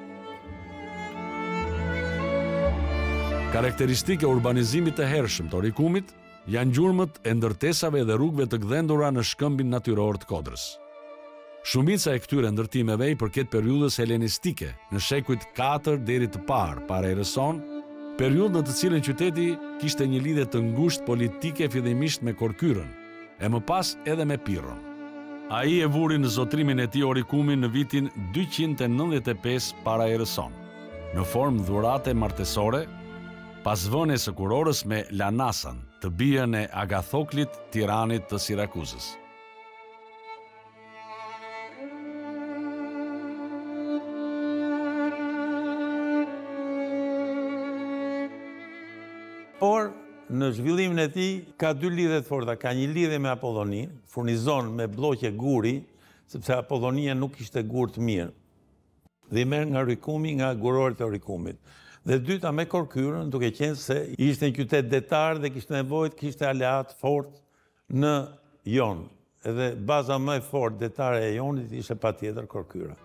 Karakteristike e urbanizimit të hershëm të Orikumit janë gjurmët e ndërtesave dhe rrugëve të gdhendura në shkëmbin natyror të Kodrës. Shumica e këtyre ndërtimeve i përket periudhës helenistike në shekujt katër deri të parë para erës sonë, periudhë në të cilën qyteti kishte një lidhje të ngushtë politike fillimisht me Korkyrën, e më pas edhe me Pirron. Ai e vuri në zotrimin e tij Orikumin në vitin dyqind e nëntëdhjetë e pesë para erës sonë, në formë dhurate martesore, pas vënies së kurorës me Lanasan, të bijën e Agathoklit, tiranit të Sirakuzës. Por, në zhvillimin e tij ka dy lidhje të forta. Ka një lidhje me Apollonin, furnizon me bloqe guri, sepse Apollonia nuk ishte gur të mirë. Dhe i merr nga Orikumi, nga gurorët e Orikumit. Dhe dyta me Korkyrën, duke qenë se ishte një qytet detar dhe kishte nevojë të kishte aleat fort në Jon. Edhe baza më e fortë detare e Jonit ishte patjetër Korkyra.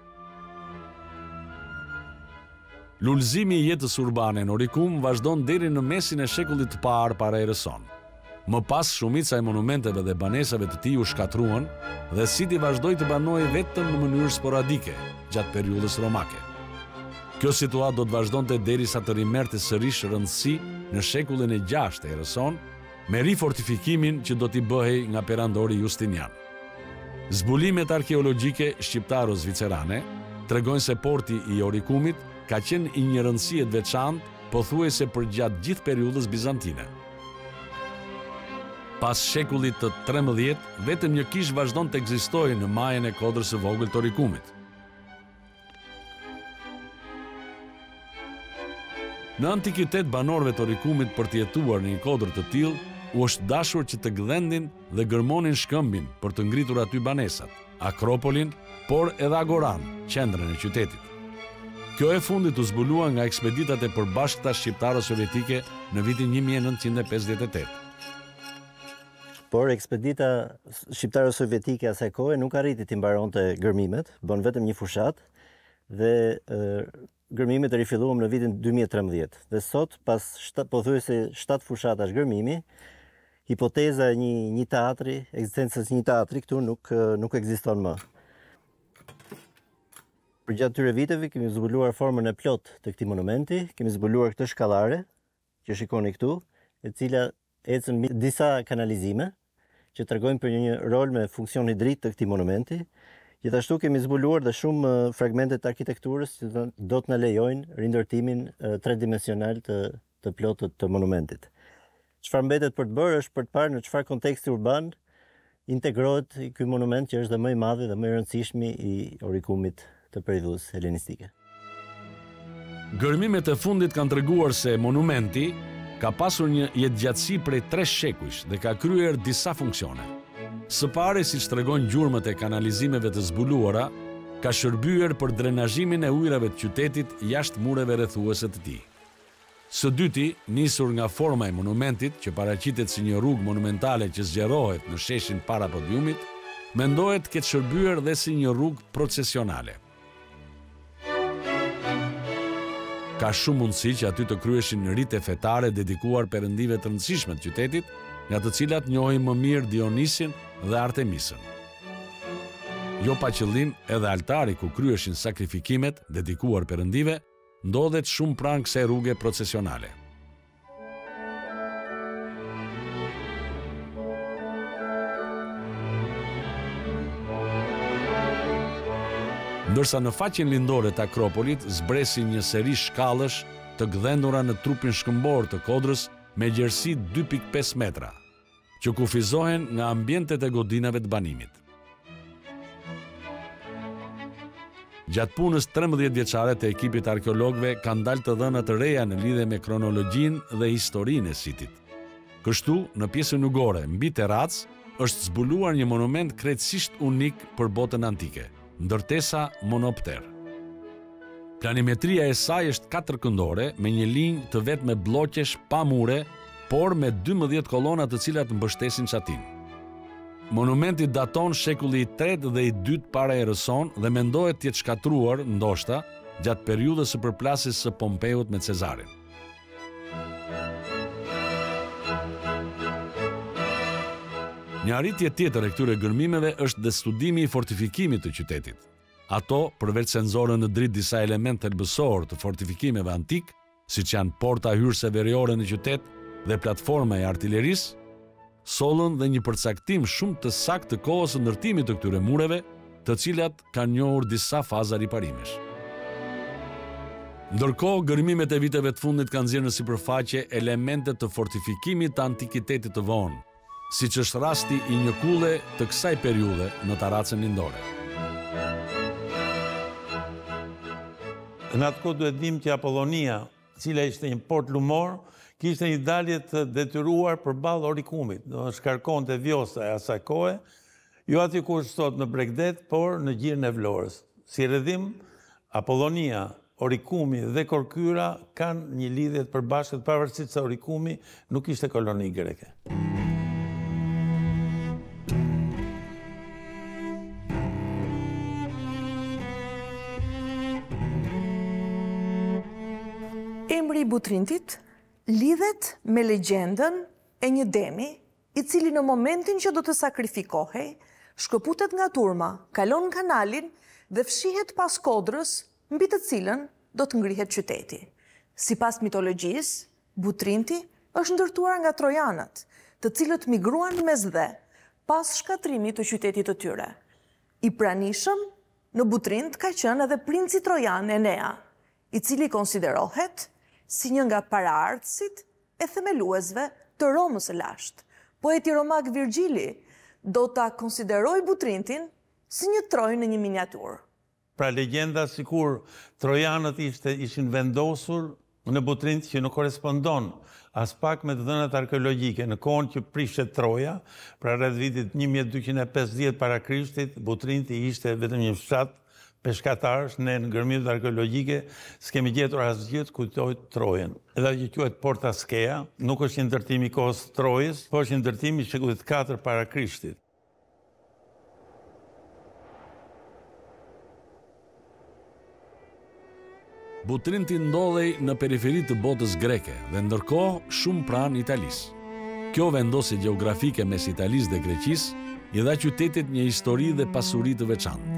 Lulëzimi i jetës urbane në Orikum vazhdon deri në mesin e shekullit të parë para erës sonë. Më pas, shumica e monumenteve dhe banesave të tij u shkatruan dhe siti vazhdoi të banojë vetëm në mënyrë sporadike gjatë periudhës romake. Kjo situatë do të vazhdonte derisa të rimerte sërish rëndësi në shekullin e gjashtë erës sonë, me rifortifikimin që do t'i bëhej nga perandori Justinian. Zbulimet arkeologjike shqiptaro-zvicerane tregojnë se porti i Orikumit ka qenë i një rëndësie të veçantë pothuajse për gjatë gjithë periudhës bizantine. Pas shekullit të trembëdhjetë, vetëm një kishë vazhdon të ekzistojë në majën e kodrës së vogël të Orikumit. Në antikitet, banorëve të Orikumit për të jetuar në një kodër të tillë, u është dashur që të gdhendin dhe gërmonin shkëmbin për të ngritur aty banesat, Akropolin, por edhe Agoran, qendrën e qytetit. Kjo e fundit u zbulua nga ekspeditat e përbashkëta shqiptaro-sovjetike në vitin një mijë e nëntëqind e pesëdhjetë e tetë. Por ekspedita shqiptaro-sovjetike asaj kohe nuk arriti të mbaronte gërmimet, bën vetëm një fushat dhe e, gërmimet e rifilluam në vitin dy mijë e trembëdhjetë. Dhe sot, pas pothuajse shtatë fushatash gërmimi, hipoteza e një, një teatri, ekzistencës një teatri këtu nuk, nuk ekziston më. Për gjatë tyre viteve kemi zbuluar formën e plot të këtij monumenti, kemi zbuluar këtë shkallare që shikoni këtu, e cila ecën mbi disa kanalizime që tregojnë për një rol me funksion hidrit të këtij monumenti. Gjithashtu kemi zbuluar dhe shumë fragmente të arkitekturës që do të na lejojnë rindërtimin tridimensional të, të plotët të monumentit. Çfarë mbetet për të bërë është për të parë në çfarë konteksti urban integrohet ky monument që është dhe më i madhi dhe më i rëndësishmi i Orikumit të periudhës helenistike. Gërmimet e fundit kanë treguar se monumenti ka pasur një jetëgjatësi prej tre shekujsh dhe ka kryer disa funksione. Së pari, siç tregojnë gjurmët e kanalizimeve të zbuluara, ka shërbyer për drenazhimin e ujrave të qytetit jashtë mureve rrethuese të tij. Së dyti, nisur nga forma e monumentit, që paraqitet si një rrugë monumentale që zgjerohet në sheshin para podiumit, mendohet të ketë shërbyer dhe si një rrugë procesionale. Ka shumë mundësi që aty të kryeshin rite fetare dedikuar perëndive të rëndësishme të qytetit, nga të cilat njohim më mirë Dionisin dhe Artemisën. Jo pa qëllim, edhe altari ku kryeshin sakrifikimet dedikuar perëndive ndodhet shumë pranë kësaj rruge procesionale. Ndërsa në faqen lindore të Akropolit zbresin një seri shkallësh të gdhendura në trupin shkëmbor të kodrës me gjerësi dy pikë pesë metra, që kufizohen nga ambientet e godinave të banimit. Gjatë punës trembëdhjetë vjeçare të ekipit arkeologëve kanë dalë të dhëna të reja në lidhje me kronologjinë dhe historinë e sitit. Kështu, në pjesën jugore, mbi terracë, është zbuluar një monument krejtësisht unik për botën antike, ndërtesa monopter. Planimetria e saj është katërkëndore me një linjë të vetë me bloqesh pa mure, por me dymbëdhjetë kolona të cilat mbështesin çatin. Monumenti daton shekulli i tretë dhe i dytë para erës sonë dhe mendohet të jetë shkatruar, ndoshta, gjatë periudhës së përplasjes së Pompeut me Cezarin. Një arritje tjetër e këtyre gërmimeve është dhe studimi i fortifikimit të qytetit. Ato, përveç se nxorën në dritë disa elemente thelbësor të fortifikimeve antik, siç janë porta hyrëse veriore në qytet dhe platforma e artillerisë, sollën dhe një përcaktim shumë të saktë të kohës së ndërtimit të këtyre mureve, të cilat kanë njohur disa faza riparimesh. Ndërkohë, gërmimet e viteve të fundit kanë nxjerrë në sipërfaqe elemente të fortifikimit të antikitetit të vonë, siç është rasti i një kulle të kësaj periudhe në taracën lindore. Në atë kohë duhet dim që Apollonia, cila ishte një port lumor, kishte një dalje të detyruar përballë Orikumit, do të shkarkonte vjosa e asaj kohe, jo aty ku është sot në Bregdet, por në gjirën e Vlorës. Si rrëdhim, Apollonia, Orikumi dhe Korkyra kanë një lidhje të përbashkët, pavarësisht se Orikumi nuk ishte koloni greke. Emri i Butrintit lidhet me legjendën e një demi, i cili në momentin që do të sakrifikohej, shkëputet nga turma, kalon kanalin dhe fshihet pas kodrës, mbi të cilën do të ngrihet qyteti. Sipas mitologjisë, Butrinti është ndërtuar nga trojanët, të cilët migruan mes dhe pas shkatrimit të qytetit të tyre. I pranishëm në Butrint ka qenë edhe princi trojan Enea, i cili konsiderohet si një nga paraardhësit e themeluesve të Romës së lashtë. Poeti romak Virgjili do ta konsideroj Butrintin si një Trojë në një miniaturë. Pra legjenda sikur trojanët ishte, ishin vendosur në Butrint që nuk korespondon as pak me të dhënat arkeologjike. Në kohën që prishet Troja, pra rreth vitit një mijë e dyqind e pesëdhjetë para Krishtit, Butrinti ishte vetëm një fshat peshkatarësh. Ne në ngërmimet arkeologjike s'kemi gjetur asgjë të kujtojë Trojën. Edhe që quhet Porta Skea, nuk është një ndërtim i kohës Trojës, por është një ndërtim i shekullit katër para Krishtit. Butrinti ndodhej në periferi të botës greke dhe ndërkohë shumë pranë Italisë. Kjo vendosje gjeografike mes Italisë dhe Greqisë i dha qytetit një histori dhe pasuri të veçantë.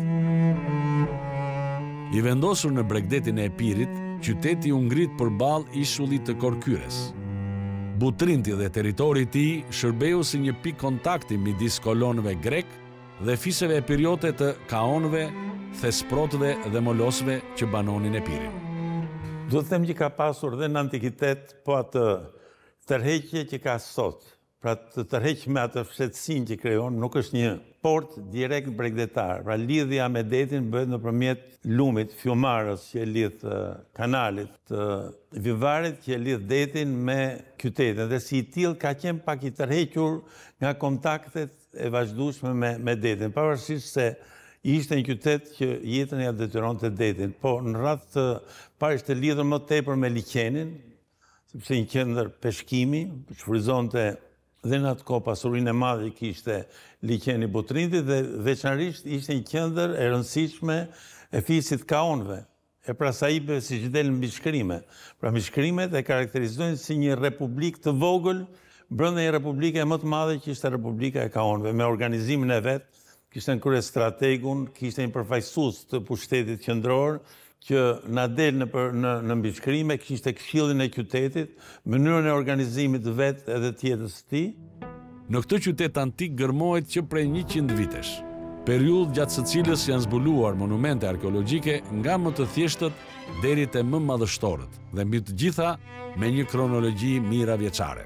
I vendosur në bregdetin e Epirit, qyteti u ngrit përballë ishullit të Korkyres. Butrinti dhe territori i tij shërbeu si një pikë kontakti midis kolonëve grek dhe fiseve epiriote të kaonëve, thesprotëve dhe molosëve që banonin Epirin. Do të them që ka pasur dhe në antikitet, po atë tërheqje që ka sot. Pra të tërheq me atë fshehtësinë që krijon, nuk është një port direkt bregdetar. Pra lidhja me detin bëhet nëpërmjet lumit, fjumarës që e lidh kanalit të Vivarit që e lidh detin me qytetin. Dhe si i tillë ka qenë pak i tërhequr nga kontaktet e vazhdueshme me, me detin. Pavarësisht se ishte një qytet që jetën ja detyronte detin, po në radhë të parë ishte lidhur më tepër me liqenin, sepse një qendër peshkimi, shfryzonte dhe në atë kohë pasurinë e madhe që kishte liqeni Butrintit dhe veçanërisht ishte një qendër e rëndësishme e fisit kaonëve, e pra saibeve si që del në mbishkrime. Pra mbishkrimet e karakterizojnë si një republikë të vogël brenda një republike më të madhe që ishte Republika e Kaonëve, me organizimin e vet. Kishte në krye strategun, kishte një përfaqësues të pushtetit qendror që na del në, në, në mbishkrime, kishte këshillin e qytetit, mënyrën e organizimit vet edhe të jetës së tij. Në këtë qytet antik gërmohet që prej njëqind vitesh, periudhë gjatë së cilës janë zbuluar monumente arkeologjike nga më të thjeshtët deri te më madhështorët dhe mbi të gjitha me një kronologji miravjeçare.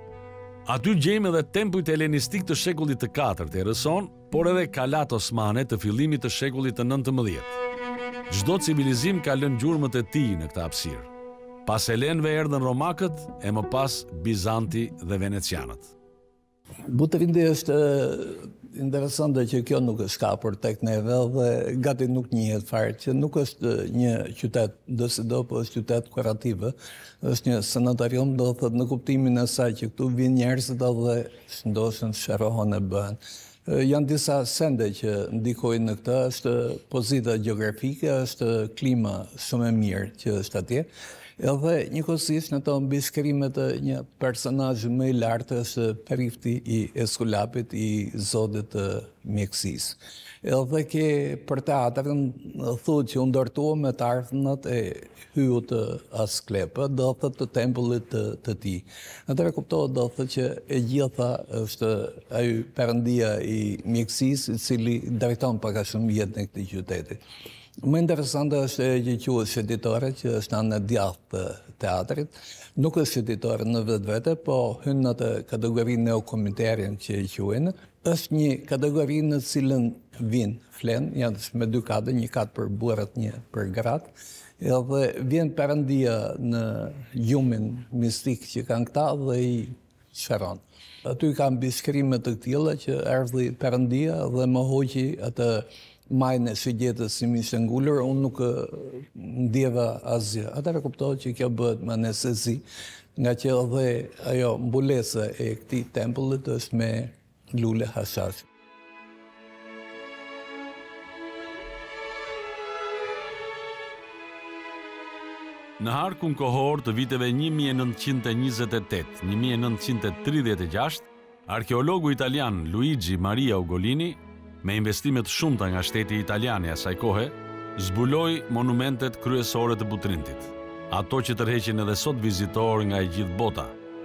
Aty gjejmë edhe tempujt helenistik të shekullit të katërt e rëson, por edhe kalat osmane të fillimit të shekullit të nëntëmbëdhjetë. Çdo civilizim ka lënë gjurmët e tij në këtë hapësirë. Pas helenëve erdhën romakët e më pas bizanti dhe venecianët. Butrinti është interesante që kjo nuk është kapur tek neve dhe gati nuk njihet fare, që nuk është një qytet dësido, po është qytet kurative. Është një sanatarium, do thot në kuptimin e saj që këtu vinë njerëzit dhe shëndoshën, shërohen e bëhen. Janë disa sende që ndikojnë në këtë, është pozita gjeografike, është klima shumë e mirë që është atje. Edhe njëkohësisht në to mbishkrimet të një personazhi më i lartë është Perifti i Eskulapit, i zotit të mjekësisë. Edhe ke për teatrin thuhet që u ndërtua me të ardhmët e hyu të Asklepët, do thot të tempullit të, të tij. Atëherë kuptohet do thot që e gjitha është ai perëndia i mjekësisë, i cili drejton pak a shumë jetën e këtij qyteti. Më interesante është e që quhet shëtitore, që është anë e djathtë të teatrit. Nuk është shëtitore në vetë vete, po hyn në atë kategorinë neokomiterin që e quajnë. Është një kategori në cilën vinë flen, janë me dy kate, një katë për burrat, një për gratë. Edhe vjen perëndia në gjumin mistik që kanë këta dhe i shëron. Aty kanë mbishkrime të tilla që erdhi perëndia dhe më hoqi atë majnë e shigjetës si mi ishte ngullur, unë nuk ndjeva asgjë. Atëherë kuptohet që kjo bëhet me anestezi, nga që edhe ajo mbulesa e këtij tempullit është me lule hashash. Në harkun kohor të viteve një mijë e nëntëqind e njëzet e tetë - një mijë e nëntëqind e tridhjetë e gjashtë, arkeologu italian Luigi Maria Ugolini, me investimet shumta nga shteti italian e asaj kohe, zbuloi monumentet kryesore të Butrintit, ato që tërheqin edhe sot vizitorë nga e gjithë bota.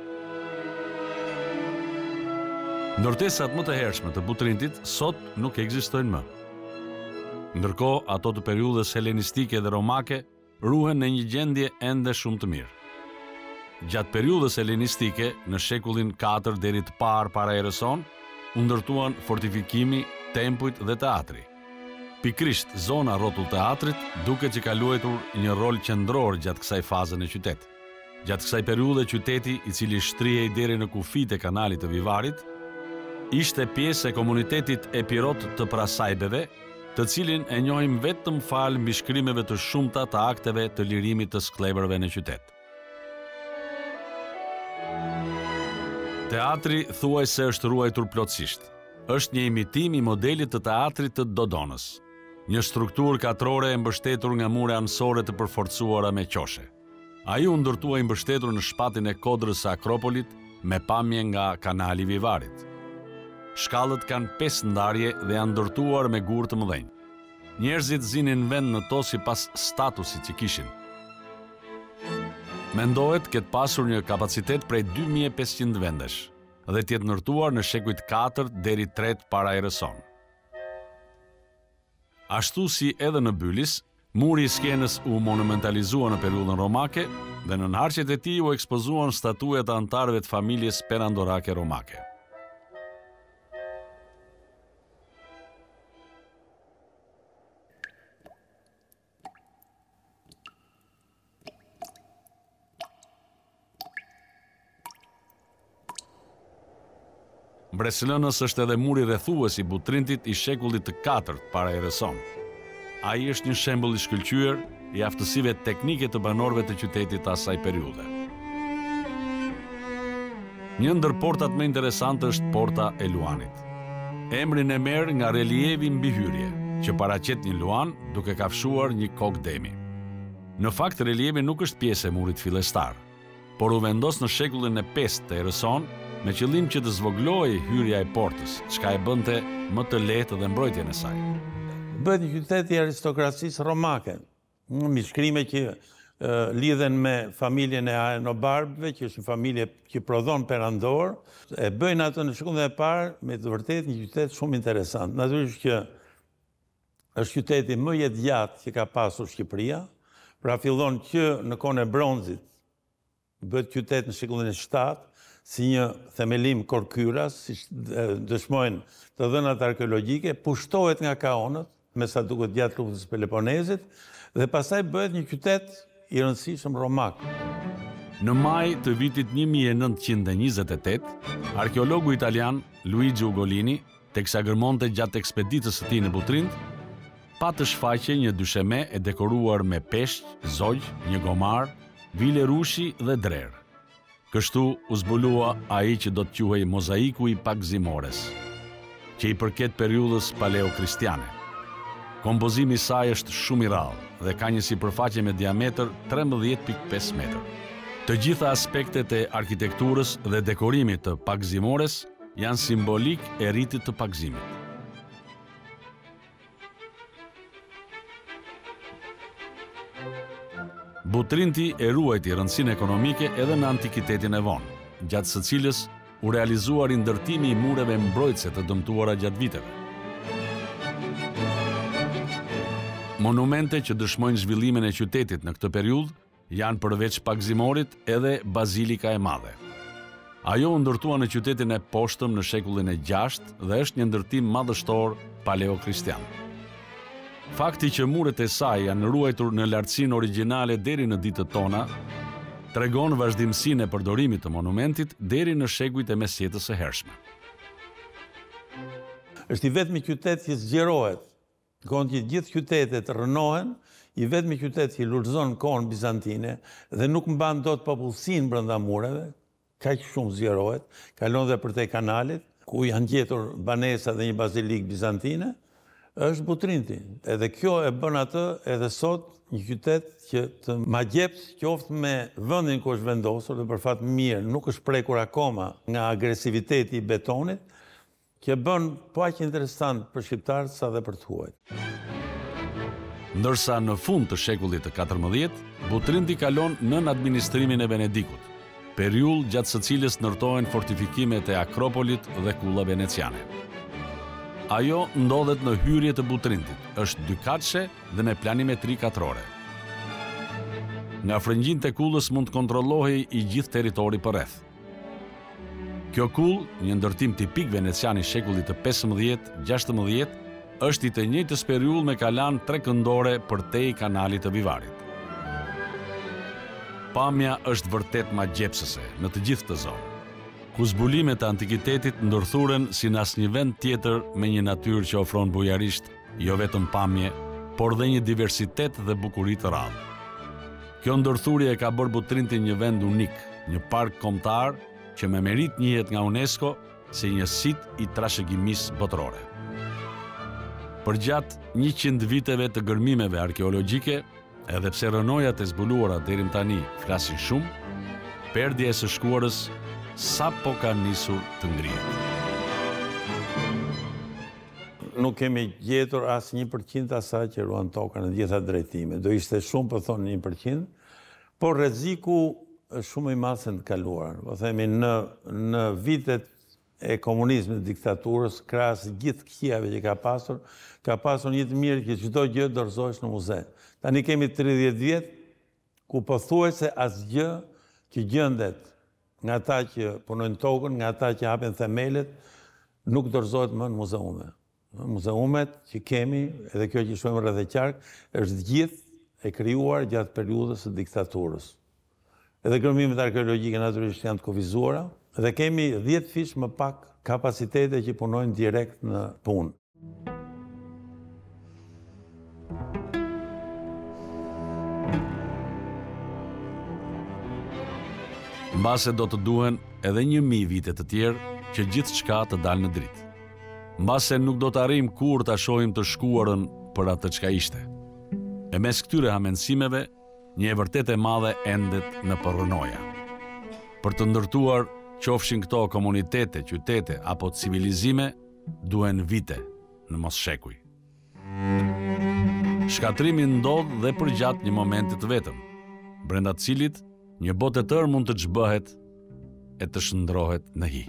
Ndërtesat më të hershme të Butrintit sot nuk ekzistojnë më. Ndërkohë, ato të periudhës helenistike dhe romake ruhen në një gjendje ende shumë të mirë. Gjatë periudhës helenistike, në shekullin katër deri të parë para erës sonë, u ndërtuan fortifikimi, tempujt dhe teatri. Pikrisht, zona rrotull teatrit duket që ka luajtur një rol qendror gjatë kësaj faze në qytet. Gjatë kësaj periudhe, qyteti, i cili shtrihej deri në kufit e kanalit të Vivarit, ishte pjesë e komunitetit epirot të prasajbeve, të cilin e njohim vetëm fal mbi shkrimeve të shumta të akteve të lirimit të skleverëve në qytet. Teatri thuajse është ruajtur plotësisht. Është një imitim i modelit të teatrit të Dodonës, një strukturë katrore e mbështetur nga mure anësore të përforcuara me qoshe. Ai u ndërtua i mbështetur në shpatin e kodrës së Akropolit me pamje nga kanali Vivarit. Shkallët kanë pesë ndarje dhe janë ndërtuar me gur të mëdhenj. Njerëzit zinin vend në to sipas statusit që kishin. Mendohet këtë pasur një kapacitet prej dy mijë e pesëqind vendesh dhe tjetë ndërtuar në shekujt katër deri tre para erës sonë. Ashtu si edhe në Bylis, muri i skenës u monumentalizua në periudhën romake dhe në harqet e tij u ekspozuan statuja të antarëve të familjes perandorake romake. Breslënës është edhe muri rrethues i Butrintit i shekullit të katërt para erës sonë. Ai është një shembull i shkëlqyer i aftësive teknike të banorëve të qytetit të asaj periudhe. Një ndër portat më interesante është Porta e Luanit. Emrin e merr nga relievi mbi hyrje, që paraqet një luan duke kafshuar një kokë demi. Në fakt, relievi nuk është pjesë e murit fillestar, por u vendos në shekullin e pestë të erës sonë me qëllim që të zvoglohej hyrja e portës, çka e bënte më të lehtë dhe mbrojtjen e saj. Bëhet një qytet i aristokracisë romake, me shkrime që lidhen me familjen e Aenobarbëve, që është një familje që prodhon perandor, e bëjnë atë në shekullin e parë me të vërtetë një qytet shumë interesant. Natyrisht që është qyteti më jetëgjatë që ka pasur Shqipëria, pra fillon që në kohën e bronzit, bëhet qytet në shekullin e shtatë, si një themelim korkyras, si dëshmojnë të dhënat arkeologjike, pushtohet nga kaonët, me sa duket gjatë luftës Peloponezit, dhe pastaj bëhet një qytet i rëndësishëm romak. Në maj të vitit një mijë e nëntëqind e njëzet e tetë, arkeologu italian Luigi Ugolini, teksa gërmonte gjatë ekspeditës së tij në Butrind, pa të shfaqe një dysheme e dekoruar me peshq, zogj, një gomar, vile rushi dhe drerë. Kështu u zbulua ai që do të quhej mozaiku i Pagzimores, që i përket periudhës paleo-kristiane. Kompozimi i saj është shumë i rrallë dhe ka një sipërfaqe me diametër trembëdhjetë pikë pesë metër. Të gjitha aspektet e arkitekturës dhe dekorimit të Pagzimores janë simbolik e rritit të pagzimit. Butrinti e ruajti rëndësinë ekonomike edhe në antikitetin e vonë, gjatë së cilës u realizuar i ndërtimi i mureve mbrojtëse të dëmtuara gjatë viteve. Monumente që dëshmojnë zhvillimin e qytetit në këtë periudhë janë përveç Pagzimorit edhe Bazilika e Madhe. Ajo u ndërtua në qytetin e poshtëm në shekullin e gjashtë dhe është një ndërtim madhështor paleo-kristian. Fakti që muret e saj janë ruajtur në lartësinë origjinale deri në ditët tona, tregon vazhdimsinë e përdorimit të monumentit deri në shekujt e mesjetës së hershme. Është i vetmi qytet që zgjerohet, kohën që gjithë qytetet rënohen, i vetmi qytet që lulëzon kohën bizantine dhe nuk mban dot popullsinë brenda mureve, kaq shumë zgjerohet, kalon dhe përtej kanalit, ku janë gjetur banesa dhe një bazilikë bizantine, është Butrinti. Edhe kjo e bën atë edhe sot një qytet që të magjept qoftë me vendin ku është vendosur dhe për fat mirë nuk është prekur akoma nga agresiviteti i betonit, që bën po aq interesant për shqiptarët sa dhe për të huajt. Ndërsa në fund të shekullit të katërmbëdhjetë, Butrinti kalon nën administrimin e Venedikut, periudhë gjatë së cilës ndërtohen fortifikimet e Akropolit dhe kulla veneciane. Ajo ndodhet në hyrje të Butrintit, është dykatëshe dhe me planimetri katrore. Nga frëngjin të kullës mund të kontrollohej i gjithë teritori përreth. Kjo kull, një ndërtim tipik venecian i shekullit të pesëmbëdhjetë gjashtëmbëdhjetë, është i të njëjtës periudhë me kalan tre këndore përtej kanalit të Vivarit. Pamja është vërtet magjepsëse në të gjithë të zonë, ku zbulimet e antikitetit ndërthuren si në asnjë vend tjetër me një natyrë që ofron bujarisht jo vetëm pamje, por dhe një diversitet dhe bukuri të rrallë. Kjo ndërthurje e ka bërë Butrintin një vend unik, një park kombëtar që me merit njihet nga UNESCO si një sit i trashëgimisë botërore. Përgjatë njëqind viteve të gërmimeve arkeologjike, edhe pse rënojat e zbuluara deri tani flasin shumë, perdja e së shkuarës sapo ka nisur të ngrihet. Nuk kemi gjetur as një përqind asaj që ruan toka në gjitha drejtime. Do ishte shumë për thonë një përqind, por rreziku është shumë i madh se në të kaluar. Po themi në në vitet e komunizmit, diktaturës, krahas gjithë këqijave që ka pasur, ka pasur një të mirë që çdo gjë dorëzohesh në muze. Tani kemi tridhjetë vjet ku pothuajse asgjë që gjendet nga ata që punojnë tokën, nga ata që hapin themelet, nuk dorëzohet më në muzeume. Muzeumet që kemi, edhe kjo që shohim rreth e qark, është gjithë e krijuar gjatë periudhës së diktaturës. Edhe gërmimet arkeologjike natyrisht janë të kufizuara, dhe kemi dhjetë fish më pak kapacitete që punojnë direkt në punë. Mbase do të duhen edhe një mi vite të tjerë që gjithë shka të dalë në dritë. Mbase nuk do të arrijmë kur të shohim të shkuarën për atë çka ishte. E mes këtyre hamenësimeve, një e vërtet e madhe endet në përrënoja. Për të ndërtuar qofshin këto komunitete, qytete apo civilizime, duhen vite në mos shekuj. Shkatrimi ndodh dhe përgjatë një momentit të vetëm, brenda të cilit një botë e tërë mund të çbëhet e të shndrohet në hi.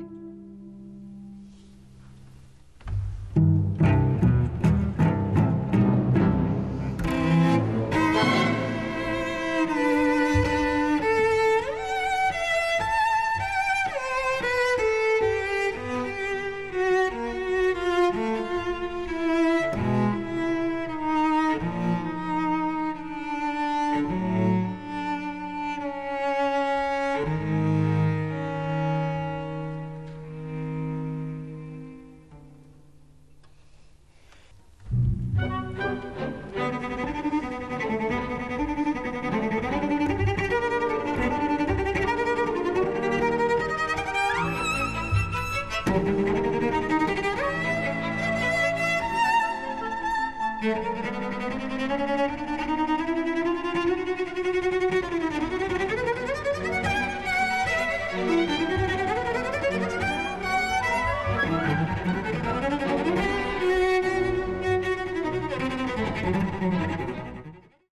Thank you.